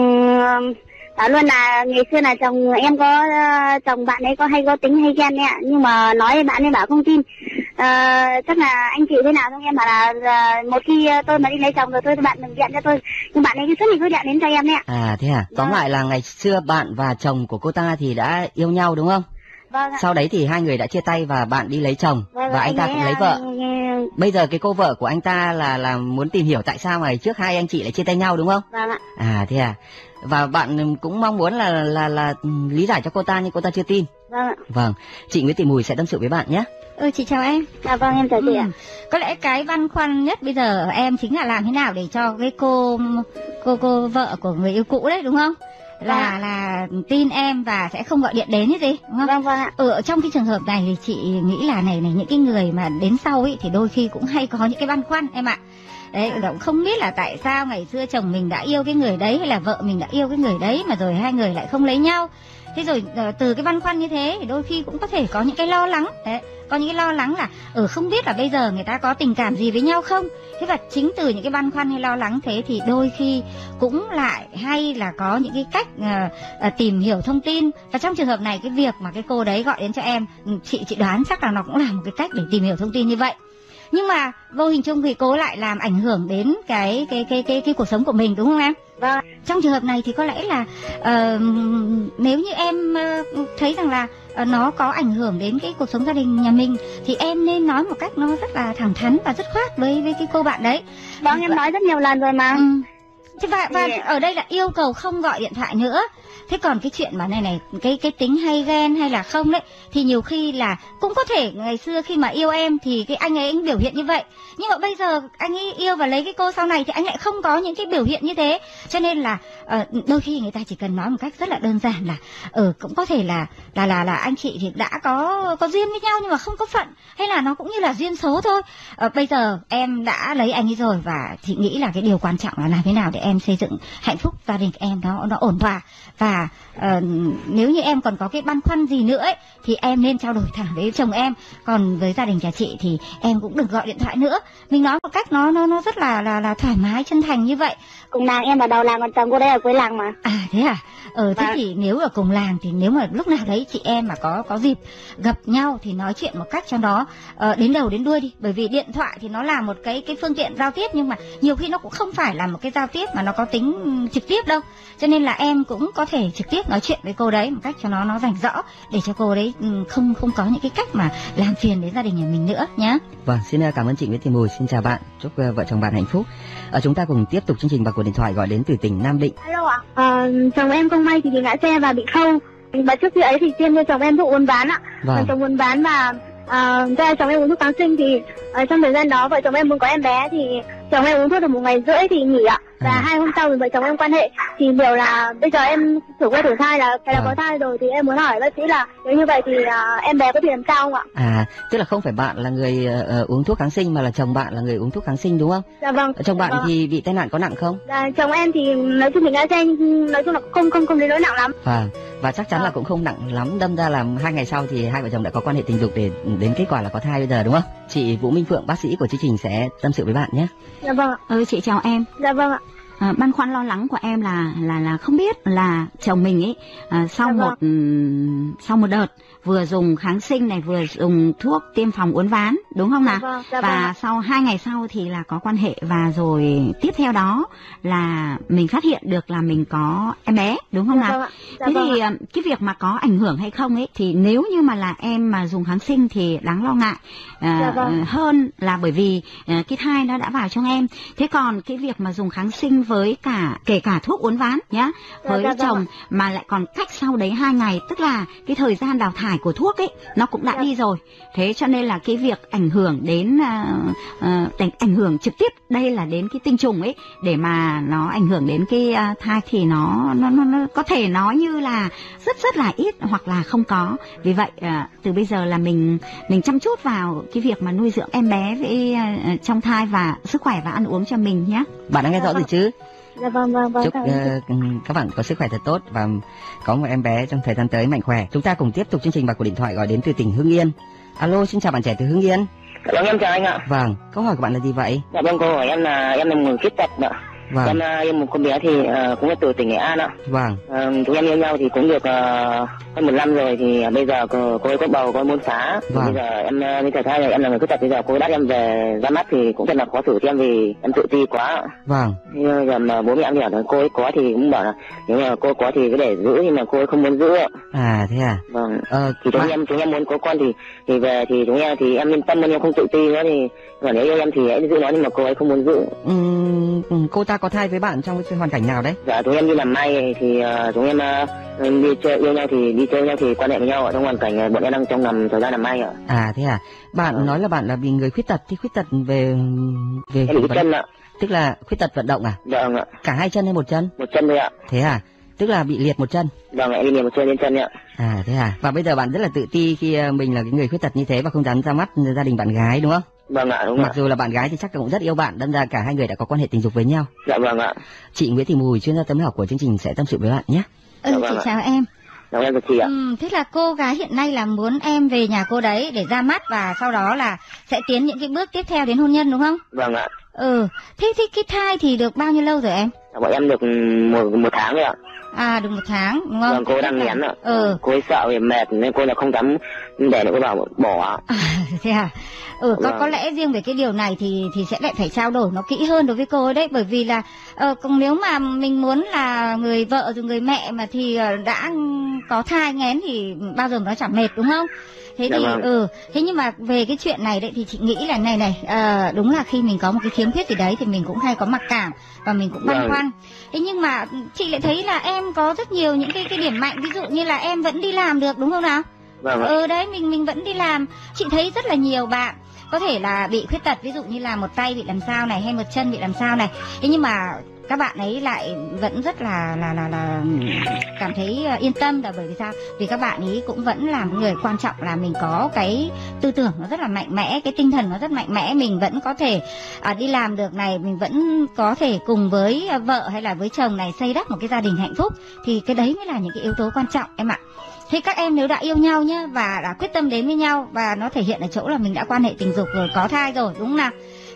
um, bảo luôn là ngày xưa là chồng em có uh, chồng bạn ấy có hay có tính hay ghen ấy ạ, nhưng mà nói bạn ấy bảo không tin. Uh, chắc là anh chị thế nào, xong em bảo là uh, một khi uh, tôi mà đi lấy chồng rồi tôi bạn đừng điện cho tôi, nhưng bạn ấy cứ suốt ngày cứ điện đến cho em đấy ạ. À thế à? Tóm lại là ngày xưa bạn và chồng của cô ta thì đã yêu nhau đúng không? Vâng ạ. Sau đấy thì hai người đã chia tay và bạn đi lấy chồng, vâng, và anh ta cũng lấy vợ. Nghe... Bây giờ cái cô vợ của anh ta là là muốn tìm hiểu tại sao ngày trước hai anh chị lại chia tay nhau đúng không? Vâng ạ. À thế à? Và bạn cũng mong muốn là là là lý giải cho cô ta nhưng cô ta chưa tin. Vâng ạ. Vâng, chị Nguyễn Thị Mùi sẽ tâm sự với bạn nhé. Ừ, chị chào em. Dạ vâng, em chào chị ừ. ạ. Có lẽ cái băn khoăn nhất bây giờ ở em chính là làm thế nào để cho cái cô cô cô vợ của người yêu cũ đấy đúng không? Là à. là tin em và sẽ không gọi điện đến như gì đúng không? Vâng vâng ạ. Ừ, trong cái trường hợp này thì chị nghĩ là này này những cái người mà đến sau ấy thì đôi khi cũng hay có những cái băn khoăn em ạ. Đấy, cũng không biết là tại sao ngày xưa chồng mình đã yêu cái người đấy hay là vợ mình đã yêu cái người đấy mà rồi hai người lại không lấy nhau. Thế rồi từ cái băn khoăn như thế thì đôi khi cũng có thể có những cái lo lắng. Đấy, có những cái lo lắng là ở ừ, không biết là bây giờ người ta có tình cảm gì với nhau không. Thế và chính từ những cái băn khoăn hay lo lắng thế thì đôi khi cũng lại hay là có những cái cách uh, uh, tìm hiểu thông tin. Và trong trường hợp này cái việc mà cái cô đấy gọi đến cho em, chị chị đoán chắc là nó cũng là một cái cách để tìm hiểu thông tin như vậy. Nhưng mà vô hình chung thì cô lại làm ảnh hưởng đến cái cái cái cái cái cuộc sống của mình đúng không em? Vâng. Trong trường hợp này thì có lẽ là uh, nếu như em uh, thấy rằng là uh, nó có ảnh hưởng đến cái cuộc sống gia đình nhà mình thì em nên nói một cách nó rất là thẳng thắn và dứt khoát với với cái cô bạn đấy. Vâng, em nói rất nhiều lần rồi mà. Ừ. Thế và, và ở đây là yêu cầu không gọi điện thoại nữa. Thế còn cái chuyện mà này này cái cái tính hay ghen hay là không đấy thì nhiều khi là cũng có thể ngày xưa khi mà yêu em thì cái anh ấy anh biểu hiện như vậy, nhưng mà bây giờ anh ấy yêu và lấy cái cô sau này thì anh lại không có những cái biểu hiện như thế. Cho nên là uh, đôi khi người ta chỉ cần nói một cách rất là đơn giản là ở ừ, cũng có thể là là là là anh chị thì đã có có duyên với nhau nhưng mà không có phận, hay là nó cũng như là duyên số thôi. Uh, bây giờ em đã lấy anh ấy rồi và chị nghĩ là cái điều quan trọng là làm thế nào để em xây dựng hạnh phúc gia đình em nó nó ổn thỏa. Và uh, nếu như em còn có cái băn khoăn gì nữa ấy, thì em nên trao đổi thẳng với chồng em. Còn với gia đình nhà chị thì em cũng đừng gọi điện thoại nữa. Mình nói một cách nó nó nó rất là là là thoải mái chân thành như vậy. Cùng nàng em ở đầu làng, còn chồng cô đấy ở cuối làng mà. À thế à? Ờ thế Vâng. thì nếu ở cùng làng thì nếu mà lúc nào đấy chị em mà có có dịp gặp nhau thì nói chuyện một cách cho nó ờ, đến đầu đến đuôi đi, bởi vì điện thoại thì nó là một cái cái phương tiện giao tiếp, nhưng mà nhiều khi nó cũng không phải là một cái giao tiếp mà nó có tính trực tiếp đâu, cho nên là em cũng có thể trực tiếp nói chuyện với cô đấy một cách cho nó nó rành rõ, để cho cô đấy ừ, không không có những cái cách mà làm phiền đến gia đình nhà mình nữa nhé. Vâng, xin uh, cảm ơn chị Nguyễn Thị Mùi, xin chào bạn, chúc uh, vợ chồng bạn hạnh phúc. Ở chúng ta cùng tiếp tục chương trình bằng cuộc điện thoại gọi đến từ tỉnh Nam Định. Alo ạ. Ờ, chồng em không may thì bị ngã xe và bị khâu. Và trước khi ấy thì tiêm cho chồng em thuốc uốn ván ạ. Vâng. Và chồng uốn ván và uh, ra chồng em uống thuốc kháng sinh thì uh, trong thời gian đó vợ chồng em muốn có em bé thì chồng em uống thuốc được một ngày rưỡi thì nghỉ ạ. Và À. hai hôm sau thì vợ chồng em quan hệ thì điều là bây giờ em thử qua thử thai là cái là À. có thai rồi, thì em muốn hỏi bác sĩ là nếu như vậy thì uh, em bé có thể làm sao không ạ? À, tức là không phải bạn là người uh, uh, uống thuốc kháng sinh mà là chồng bạn là người uống thuốc kháng sinh đúng không? Dạ vâng. Chồng bạn Vâng. thì bị tai nạn có nặng không? Dạ, chồng em thì nói chung thì ngã xe nhưng nói chung là không không không đến nỗi nặng lắm. Vâng, và chắc chắn là Vâng. cũng không nặng lắm, đâm ra là hai ngày sau thì hai vợ chồng đã có quan hệ tình dục để đến kết quả là có thai bây giờ đúng không? Chị Vũ Minh Phượng, bác sĩ của chương trình sẽ tâm sự với bạn nhé. Dạ vâng ạ. Ừ, chị chào em. Dạ vâng ạ. À, băn khoăn lo lắng của em là là là không biết là chồng mình ấy à, sau Dạ vâng. một ừm, sau một đợt vừa dùng kháng sinh này vừa dùng thuốc tiêm phòng uốn ván đúng không nào? Dạ vâng, dạ Và vâng ạ. sau hai ngày sau thì là có quan hệ, và rồi tiếp theo đó là mình phát hiện được là mình có em bé đúng không Dạ nào? vâng ạ. Dạ Thế vâng thì ạ. ừm, cái việc mà có ảnh hưởng hay không ấy thì nếu như mà là em mà dùng kháng sinh thì đáng lo ngại à, Dạ vâng. hơn là bởi vì à, cái thai nó đã vào trong em. Thế còn cái việc mà dùng kháng sinh với cả kể cả thuốc uốn ván nhá Dạ, với dạ vâng chồng ạ. mà lại còn cách sau đấy hai ngày, tức là cái thời gian đào thải của thuốc ấy nó cũng đã Dạ. đi rồi. Thế cho nên là cái việc ảnh hưởng đến uh, uh, ảnh hưởng trực tiếp đây là đến cái tinh trùng ấy, để mà nó ảnh hưởng đến cái uh, thai thì nó, nó nó nó có thể nói như là rất rất là ít hoặc là không có. Vì vậy uh, từ bây giờ là mình mình chăm chút vào cái việc mà nuôi dưỡng em bé với uh, trong thai và sức khỏe và ăn uống cho mình nhé. Bạn đã nghe rõ rồi chứ? Dạ vâng vâng vâng. Chúc cảm ơn chị. uh, các bạn có sức khỏe thật tốt và có một em bé trong thời gian tới mạnh khỏe. Chúng ta cùng tiếp tục chương trình bằng cuộc điện thoại gọi đến từ tỉnh Hưng Yên. Alo, xin chào bạn trẻ từ Hưng Yên. Vâng, em chào anh ạ. Vâng, câu hỏi của bạn là gì vậy? Dạ vâng, câu hỏi em là em là một người khuyết tật ạ. Vâng, Em uh, em một con bé thì uh, cũng là từ tỉnh Nghệ An ạ. vâng, Uh, chúng em yêu nhau thì cũng được uh, hơn một năm rồi, thì uh, bây giờ cô, cô ấy có bầu, cô ấy muốn phá. Thì Vâng. bây giờ em uh, mới thật thay là em là người khuyết tật, bây giờ cô ấy bắt em về ra mắt thì cũng thật là khó xử cho em vì em tự ti quá ạ. vâng, Thì bây giờ mà bố mẹ em thì bảo là cô ấy có thì cũng bảo là nếu mà cô có thì cứ để giữ, nhưng mà cô ấy không muốn giữ ạ. à thế à? Vâng. Ờ, Thì chúng bạn- em chúng em muốn có con thì thì về thì chúng em thì em yên tâm hơn, em không tự ti nữa, thì mà nếu yêu em thì hãy giữ nó, nhưng mà cô ấy không muốn giữ. Ừm, cô ta có thai với bạn trong cái hoàn cảnh nào đấy? Dạ, chúng em đi làm may thì uh, chúng em uh, đi chơi yêu nhau thì đi chơi nhau thì quan hệ với nhau ở trong hoàn cảnh uh, bọn em đang trong làm thời gian làm may ạ. À thế à? Bạn Vâng. nói là bạn là bị người khuyết tật, thì khuyết tật về về Em bị vận- cái chân ạ. tức là khuyết tật vận động à? Vâng ạ, Cả hai chân hay một chân? một chân thôi ạ. Thế à? Tức là bị liệt một chân. Vâng, em đi liền một chân lên chân ạ. À thế à? Và bây giờ bạn rất là tự ti khi ờ, mình là cái người khuyết tật như thế và không dám ra mắt gia đình bạn gái đúng không? Vâng ạ, đúng ạ. Mặc dù là bạn gái thì chắc cũng rất yêu bạn, đâm ra cả hai người đã có quan hệ tình dục với nhau. Dạ vâng ạ. Chị Nguyễn Thị Mùi, chuyên gia tâm lý học của chương trình sẽ tâm sự với bạn nhé. Ừ, Dạ vâng chị ạ. chào em. Dạ em được chị ạ. Ừ, thế là cô gái hiện nay là muốn em về nhà cô đấy để ra mắt và sau đó là sẽ tiến những cái bước tiếp theo đến hôn nhân đúng không? Vâng ạ. Ừ, thế thì cái thai thì được bao nhiêu lâu rồi em? Dạ, bọn em được một một tháng rồi ạ. À, được một tháng đúng không? Vâng, cô đang Tức là- nén ạ. Ừ. Cô ấy sợ vì mệt nên cô là không dám để nữa, cô bảo bỏ ạ. À, thế à? Ừ, có Vâng. có lẽ riêng về cái điều này thì thì sẽ lại phải trao đổi nó kỹ hơn đối với cô ấy đấy, bởi vì là ờ, còn nếu mà mình muốn là người vợ rồi người mẹ mà thì ờ, đã có thai nghén thì bao giờ nó chẳng mệt đúng không? Thế Dạ thì vâng. ừ, thế nhưng mà về cái chuyện này đấy thì chị nghĩ là này này, ờ, đúng là khi mình có một cái khiếm khuyết gì đấy thì mình cũng hay có mặc cảm và mình cũng băn Vâng. khoăn. Thế nhưng mà chị lại thấy là em có rất nhiều những cái cái điểm mạnh, ví dụ như là em vẫn đi làm được đúng không nào? Vâng ạ. Ừ đấy, mình mình vẫn đi làm. Chị thấy rất là nhiều bạn có thể là bị khuyết tật, ví dụ như là một tay bị làm sao này hay một chân bị làm sao này. Thế nhưng mà các bạn ấy lại vẫn rất là là là là cảm thấy yên tâm, là bởi vì sao? Vì các bạn ấy cũng vẫn là một người, quan trọng là mình có cái tư tưởng nó rất là mạnh mẽ, cái tinh thần nó rất mạnh mẽ, mình vẫn có thể à, đi làm được này, mình vẫn có thể cùng với vợ hay là với chồng này xây đắp một cái gia đình hạnh phúc, thì cái đấy mới là những cái yếu tố quan trọng em ạ. Thế các em nếu đã yêu nhau nhá và đã quyết tâm đến với nhau và nó thể hiện ở chỗ là mình đã quan hệ tình dục rồi, có thai rồi đúng không nào?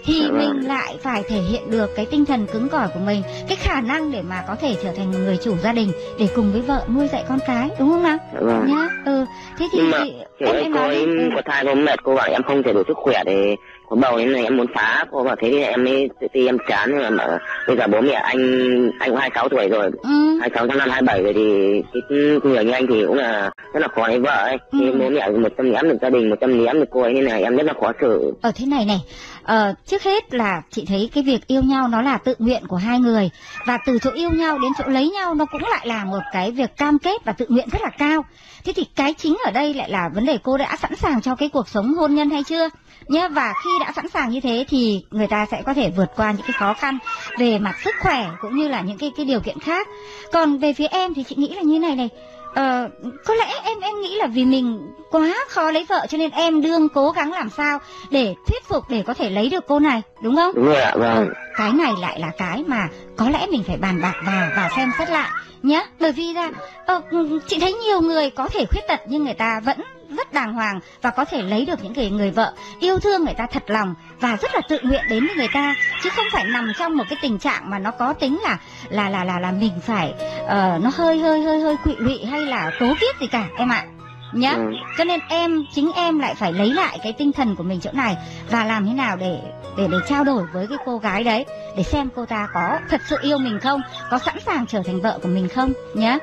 thì mình lại phải thể hiện được cái tinh thần cứng cỏi của mình, cái khả năng để mà có thể trở thành một người chủ gia đình để cùng với vợ nuôi dạy con cái, đúng không nào? Vâng. Nhá. Ừ. Thế thì nhưng mà em em cô nói ấy ừ. có thai, cô mệt, cô bảo em không thể đủ sức khỏe để có bầu nên là em muốn phá. Cô bảo thế thì em mới tự ti, em chán, nhưng mà bảo, bây giờ bố mẹ anh anh cũng hai mươi sáu tuổi rồi, ừ. hai mươi sáu sang năm hai mươi bảy rồi thì cái người như anh thì cũng là rất là khó lấy vợ ấy. Ừ. Thì bố mẹ một trăm ném được gia đình, một trăm ném được cô ấy, nên là em rất là khó xử. Ở thế này này, ờ, trước hết là chị thấy cái việc yêu nhau nó là tự nguyện của hai người, và từ chỗ yêu nhau đến chỗ lấy nhau nó cũng lại là một cái việc cam kết và tự nguyện rất là cao. Thế thì cái chính ở đây lại là vấn đề cô đã sẵn sàng cho cái cuộc sống hôn nhân hay chưa nhé. Và khi đã sẵn sàng như thế thì người ta sẽ có thể vượt qua những cái khó khăn về mặt sức khỏe cũng như là những cái cái điều kiện khác. Còn về phía em thì chị nghĩ là như này này, Ờ, có lẽ em em nghĩ là vì mình quá khó lấy vợ cho nên em đương cố gắng làm sao để thuyết phục để có thể lấy được cô này, đúng không? Đúng rồi ạ, vâng. Ừ, cái này lại là cái mà có lẽ mình phải bàn bạc và và xem xét lại nhé. Bởi vì là ờ, chị thấy nhiều người có thể khuyết tật nhưng người ta vẫn rất đàng hoàng và có thể lấy được những cái người vợ yêu thương người ta thật lòng và rất là tự nguyện đến với người ta, chứ không phải nằm trong một cái tình trạng mà nó có tính là là là là là mình phải uh, nó hơi hơi hơi hơi quỵ lụy hay là cố kiết gì cả em ạ. Nhá. Ừ. Cho nên em chính em lại phải lấy lại cái tinh thần của mình chỗ này và làm thế nào để để để trao đổi với cái cô gái đấy để xem cô ta có thật sự yêu mình không, có sẵn sàng trở thành vợ của mình không nhá.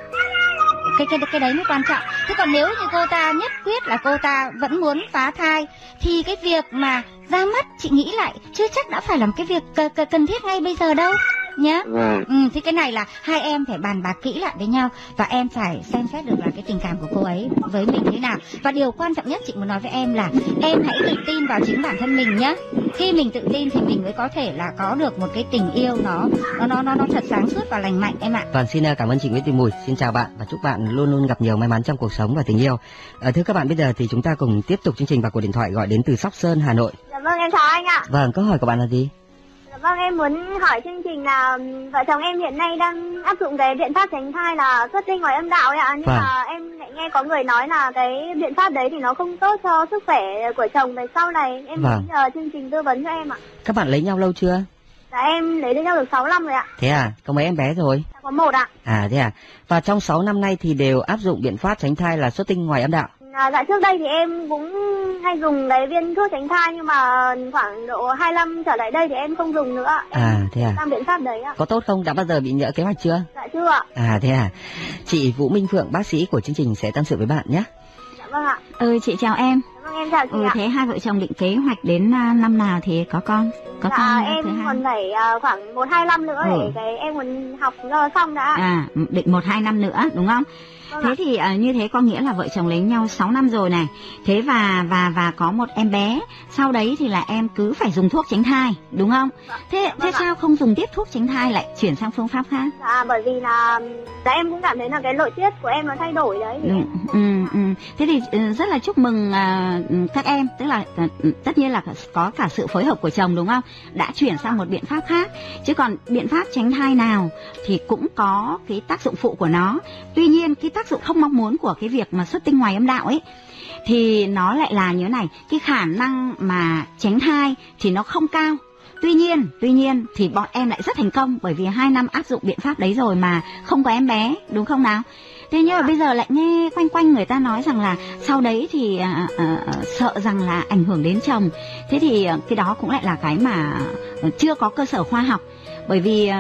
Cái cái cái đấy mới quan trọng. Thế còn nếu như cô ta nhất quyết là cô ta vẫn muốn phá thai thì cái việc mà ra mắt chị nghĩ lại chưa chắc đã phải là một cái việc c- c- cần thiết ngay bây giờ đâu nhá. Ừ. Ừ, thì cái này là hai em phải bàn bạc kỹ lại với nhau và em phải xem xét được là cái tình cảm của cô ấy với mình thế nào. Và điều quan trọng nhất chị muốn nói với em là em hãy tự tin vào chính bản thân mình nhá. Khi mình tự tin thì mình mới có thể là có được một cái tình yêu nó nó nó nó, nó thật sáng suốt và lành mạnh em ạ. Vâng, xin cảm ơn chị Nguyễn Thị Mùi, xin chào bạn và chúc bạn luôn luôn gặp nhiều may mắn trong cuộc sống và tình yêu. À, thưa các bạn, bây giờ thì chúng ta cùng tiếp tục chương trình và cuộc điện thoại gọi đến từ Sóc Sơn, Hà Nội. Dạ vâng, em chào anh ạ. Vâng, câu hỏi của bạn là gì? Dạ vâng, em muốn hỏi chương trình là vợ chồng em hiện nay đang áp dụng cái biện pháp tránh thai là xuất tinh ngoài âm đạo ấy ạ. Nhưng vâng. mà em lại nghe có người nói là cái biện pháp đấy thì nó không tốt cho sức khỏe của chồng về sau này. Em vâng. muốn nhờ chương trình tư vấn cho em ạ. Các bạn lấy nhau lâu chưa? Dạ em lấy được nhau được sáu năm rồi ạ. Thế à, có mấy em bé rồi? Dạ, có một ạ. À thế à, và trong sáu năm nay thì đều áp dụng biện pháp tránh thai là xuất tinh ngoài âm đạo? À, dạ trước đây thì em cũng hay dùng cái viên thuốc tránh thai nhưng mà khoảng độ hai năm trở lại đây thì em không dùng nữa. Em à thế à? Sang biện pháp đấy ạ. Có tốt không? Đã bao giờ bị nhỡ kế hoạch chưa? Dạ chưa ạ. À thế à? Chị Vũ Minh Phượng, bác sĩ của chương trình sẽ tâm sự với bạn nhé. Dạ vâng ạ. Ừ, chị chào em. Dạ vâng, em chào chị ừ, ạ. Thế hai vợ chồng định kế hoạch đến uh, năm nào thì có con? Có dạ, con em thứ hai. còn phải uh, khoảng một hai năm nữa ừ. để cái em còn học cho xong đã. À, định một hai năm nữa đúng không? Vâng thế ạ. Thì uh, như thế có nghĩa là vợ chồng lấy nhau sáu năm rồi này. Thế và và và có một em bé. Sau đấy thì là em cứ phải dùng thuốc tránh thai, đúng không? Vâng. Thế vâng thế ạ. Sao không dùng tiếp thuốc tránh thai lại chuyển sang phương pháp khác? Dạ bởi vì là, là em cũng cảm thấy là cái nội tiết của em nó thay đổi đấy. Ừ, ừ, ừ. Thế thì rất là chúc mừng uh, các em, tức là uh, tất nhiên là có cả sự phối hợp của chồng đúng không? Đã chuyển sang một biện pháp khác. Chứ còn biện pháp tránh thai nào thì cũng có cái tác dụng phụ của nó. Tuy nhiên cái tác dụng không mong muốn của cái việc mà xuất tinh ngoài âm đạo ấy thì nó lại là như thế này, cái khả năng mà tránh thai thì nó không cao. Tuy nhiên, tuy nhiên thì bọn em lại rất thành công bởi vì hai năm áp dụng biện pháp đấy rồi mà không có em bé, đúng không nào? Thế nhưng mà bây giờ lại nghe quanh quanh người ta nói rằng là sau đấy thì à, à, sợ rằng là ảnh hưởng đến chồng. Thế thì cái đó cũng lại là cái mà chưa có cơ sở khoa học. Bởi vì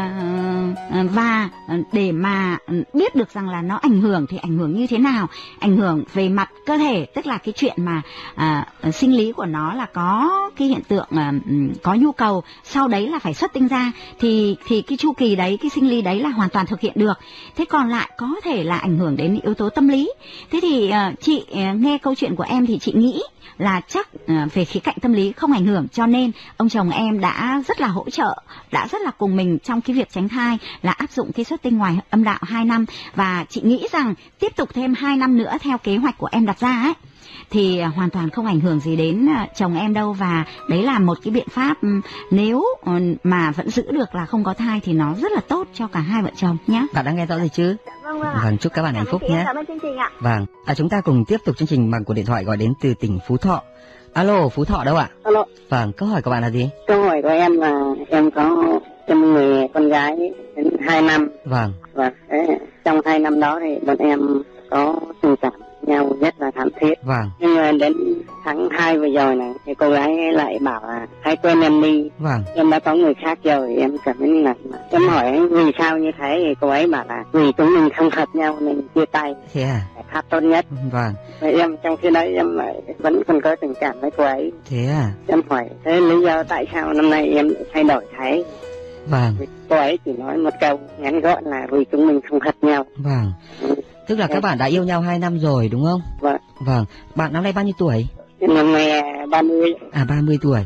và để mà biết được rằng là nó ảnh hưởng thì ảnh hưởng như thế nào, ảnh hưởng về mặt cơ thể, tức là cái chuyện mà à, sinh lý của nó là có cái hiện tượng à, có nhu cầu sau đấy là phải xuất tinh ra thì thì cái chu kỳ đấy, cái sinh lý đấy là hoàn toàn thực hiện được. Thế còn lại có thể là ảnh hưởng đến yếu tố tâm lý. Thế thì à, chị à, nghe câu chuyện của em thì chị nghĩ là chắc à, về khía cạnh tâm lý không ảnh hưởng, cho nên ông chồng em đã rất là hỗ trợ, đã rất là cùng mình trong cái việc tránh thai là áp dụng cái xuất tinh ngoài âm đạo hai năm. Và chị nghĩ rằng tiếp tục thêm hai năm nữa theo kế hoạch của em đặt ra ấy thì hoàn toàn không ảnh hưởng gì đến chồng em đâu. Và đấy là một cái biện pháp nếu mà vẫn giữ được là không có thai thì nó rất là tốt cho cả hai vợ chồng nhé. Bạn đã nghe rõ rồi chứ? Vâng, vâng, vâng, chúc các bạn hạnh phúc nhé. Cảm ơn chương trình ạ. Vâng, à, chúng ta cùng tiếp tục chương trình bằng cuộc điện thoại gọi đến từ tỉnh Phú Thọ. Alo, Phú Thọ đâu ạ? Alo. Vâng, câu hỏi của bạn là gì? Câu hỏi của em là em có em người con gái đến hai năm. Vâng. Và trong hai năm đó thì bọn em có tình cảm nhau rất là thắm thiết. Vâng. Nhưng mà đến tháng hai vừa rồi này thì cô gái lại bảo là hãy quên em đi. Vâng. Em đã có người khác rồi, em cảm thấy là em hỏi vì sao như thế thì cô ấy bảo là vì chúng mình không hợp nhau nên chia tay. Thế à? Pháp tốt nhất. Vâng. Và em trong khi đấy em lại vẫn còn có tình cảm với cô ấy. Thế à? Em hỏi thế lý do tại sao năm nay em lại thay đổi thế? Vâng. Cô ấy chỉ nói một câu ngắn gọn là vì chúng mình không hợp nhau. Vâng. Ừ. Tức là các bạn đã yêu nhau hai năm rồi đúng không? Vâng. Vâng. Bạn năm nay bao nhiêu tuổi? Năm nay ba mươi. À ba mươi tuổi.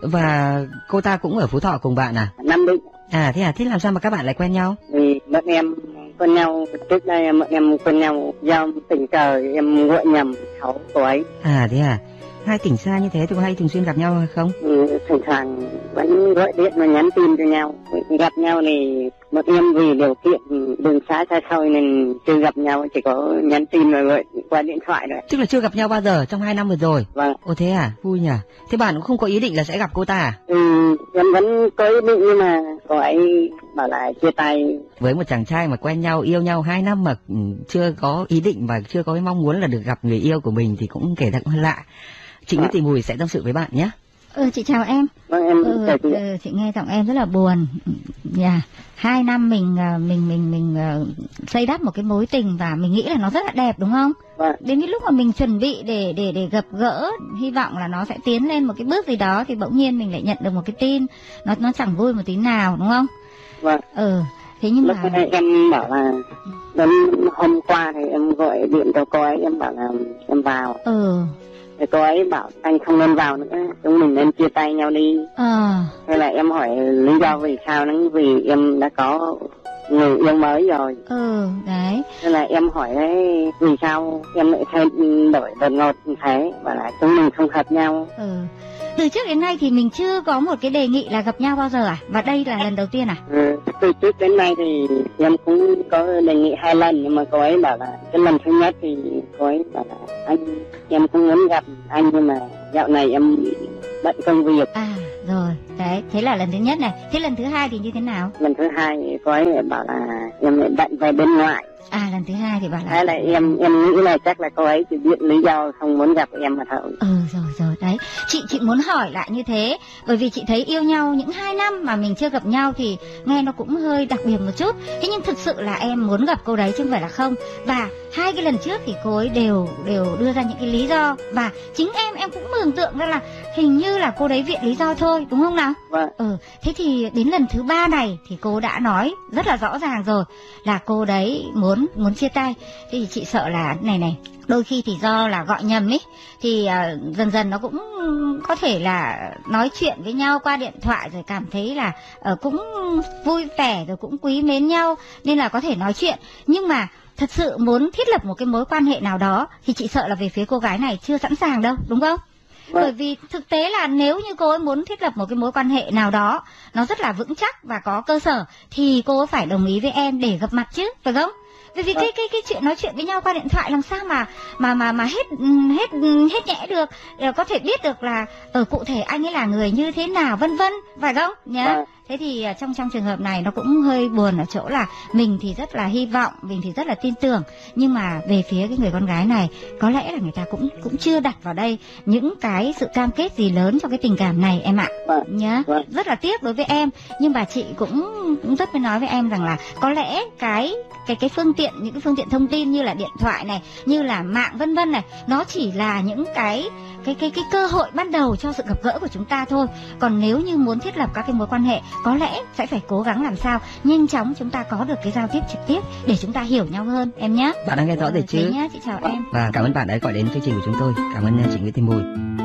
Và cô ta cũng ở Phú Thọ cùng bạn à? Nam Định. À thế à, thế làm sao mà các bạn lại quen nhau? Vì bọn em quen nhau, trước đây bọn em quen nhau do tình cờ em gọi nhầm cháu cô ấy. À thế à, hai tỉnh xa như thế thì có hay thường xuyên gặp nhau hay không? Ừ, thỉnh thoảng vẫn gọi điện và nhắn tin cho nhau. Gặp nhau thì bọn em vì điều kiện đường xá xa xôi nên chưa gặp nhau, chỉ có nhắn tin và gọi qua điện thoại rồi. Tức là chưa gặp nhau bao giờ trong hai năm vừa rồi? Vâng. Ồ thế à, vui nhỉ. Thế bạn cũng không có ý định là sẽ gặp cô ta à? Ừ, em vẫn có ý định nhưng mà cô ấy bảo là chia tay. Với một chàng trai mà quen nhau, yêu nhau hai năm mà chưa có ý định và chưa có cái mong muốn là được gặp người yêu của mình thì cũng kể ra cũng hơi lạ. Chị Nguyễn Thị Mùi sẽ tâm sự với bạn nhé. Ừ, chị chào em. Vâng, em ừ, chào chị. Ừ, chị nghe giọng em rất là buồn. Dạ, yeah. Hai năm mình mình mình mình uh, xây đắp một cái mối tình và mình nghĩ là nó rất là đẹp đúng không? Vâng. Đến cái lúc mà mình chuẩn bị để để để gặp gỡ, hy vọng là nó sẽ tiến lên một cái bước gì đó thì bỗng nhiên mình lại nhận được một cái tin nó nó chẳng vui một tí nào đúng không? Vâng. Ừ, thế nhưng lúc mà này em bảo là đến hôm qua thì em gọi điện cho cô ấy, em bảo là em vào. Ừ. Thì cô ấy bảo anh không nên vào nữa, chúng mình nên chia tay nhau đi. Ờ. Thế là em hỏi lý do vì sao, nó vì em đã có người yêu mới rồi. Ừ, đấy. Thế là em hỏi đấy vì sao em lại thay đổi đột ngột như thế, và là chúng mình không hợp nhau. Ừ. Từ trước đến nay thì mình chưa có một cái đề nghị là gặp nhau bao giờ à? Và đây là lần đầu tiên à? Ừ, từ trước đến nay thì em cũng có đề nghị hai lần, nhưng mà cô ấy bảo là cái lần thứ nhất thì cô ấy bảo là anh em cũng muốn gặp anh nhưng mà dạo này em bận công việc. À rồi, đấy, thế là lần thứ nhất này. Thế lần thứ hai thì như thế nào? Lần thứ hai cô ấy lại bảo là em lại bận về bên ngoài. À lần thứ hai thì bảo là hay là em em nghĩ là chắc là cô ấy chỉ biết lý do không muốn gặp em mà thôi. Ừ rồi rồi đấy, chị chị muốn hỏi lại như thế bởi vì chị thấy yêu nhau những hai năm mà mình chưa gặp nhau thì nghe nó cũng hơi đặc biệt một chút. Thế nhưng thực sự là em muốn gặp cô đấy chứ không phải là không. Và hai cái lần trước thì cô ấy đều đều đưa ra những cái lý do và chính em em cũng mường tượng ra là hình như là cô đấy viện lý do thôi đúng không nào? Vâng. Ừ, thế thì đến lần thứ ba này thì cô đã nói rất là rõ ràng rồi là cô đấy muốn muốn chia tay. Thì chị sợ là này này, đôi khi thì do là gọi nhầm ấy thì uh, dần dần nó cũng có thể là nói chuyện với nhau qua điện thoại rồi cảm thấy là uh, cũng vui vẻ rồi cũng quý mến nhau nên là có thể nói chuyện, nhưng mà thật sự muốn thiết lập một cái mối quan hệ nào đó thì chị sợ là về phía cô gái này chưa sẵn sàng đâu, đúng không? Vâng. Bởi vì thực tế là nếu như cô ấy muốn thiết lập một cái mối quan hệ nào đó nó rất là vững chắc và có cơ sở thì cô ấy phải đồng ý với em để gặp mặt chứ, phải không? Bởi vì cái cái cái chuyện nói chuyện với nhau qua điện thoại làm sao mà mà mà mà hết hết hết nhẽ được, có thể biết được là ở cụ thể anh ấy là người như thế nào vân vân, phải không nhá? Thế thì trong trong trường hợp này nó cũng hơi buồn ở chỗ là mình thì rất là hy vọng, mình thì rất là tin tưởng, nhưng mà về phía cái người con gái này có lẽ là người ta cũng cũng chưa đặt vào đây những cái sự cam kết gì lớn trong cái tình cảm này em ạ. Nhá, rất là tiếc đối với em, nhưng mà chị cũng, cũng rất mới nói với em rằng là có lẽ cái cái cái phương tiện, những cái phương tiện thông tin như là điện thoại này, như là mạng vân vân này, nó chỉ là những cái cái cái cái cơ hội ban đầu cho sự gặp gỡ của chúng ta thôi. Còn nếu như muốn thiết lập các cái mối quan hệ, có lẽ sẽ phải cố gắng làm sao nhanh chóng chúng ta có được cái giao tiếp trực tiếp để chúng ta hiểu nhau hơn em nhé. Bạn đang nghe rõ rồi chứ? Nhá, chị chào em. Và cảm ơn bạn đã gọi đến chương trình của chúng tôi. Cảm ơn chị Nguyễn Thị Mùi.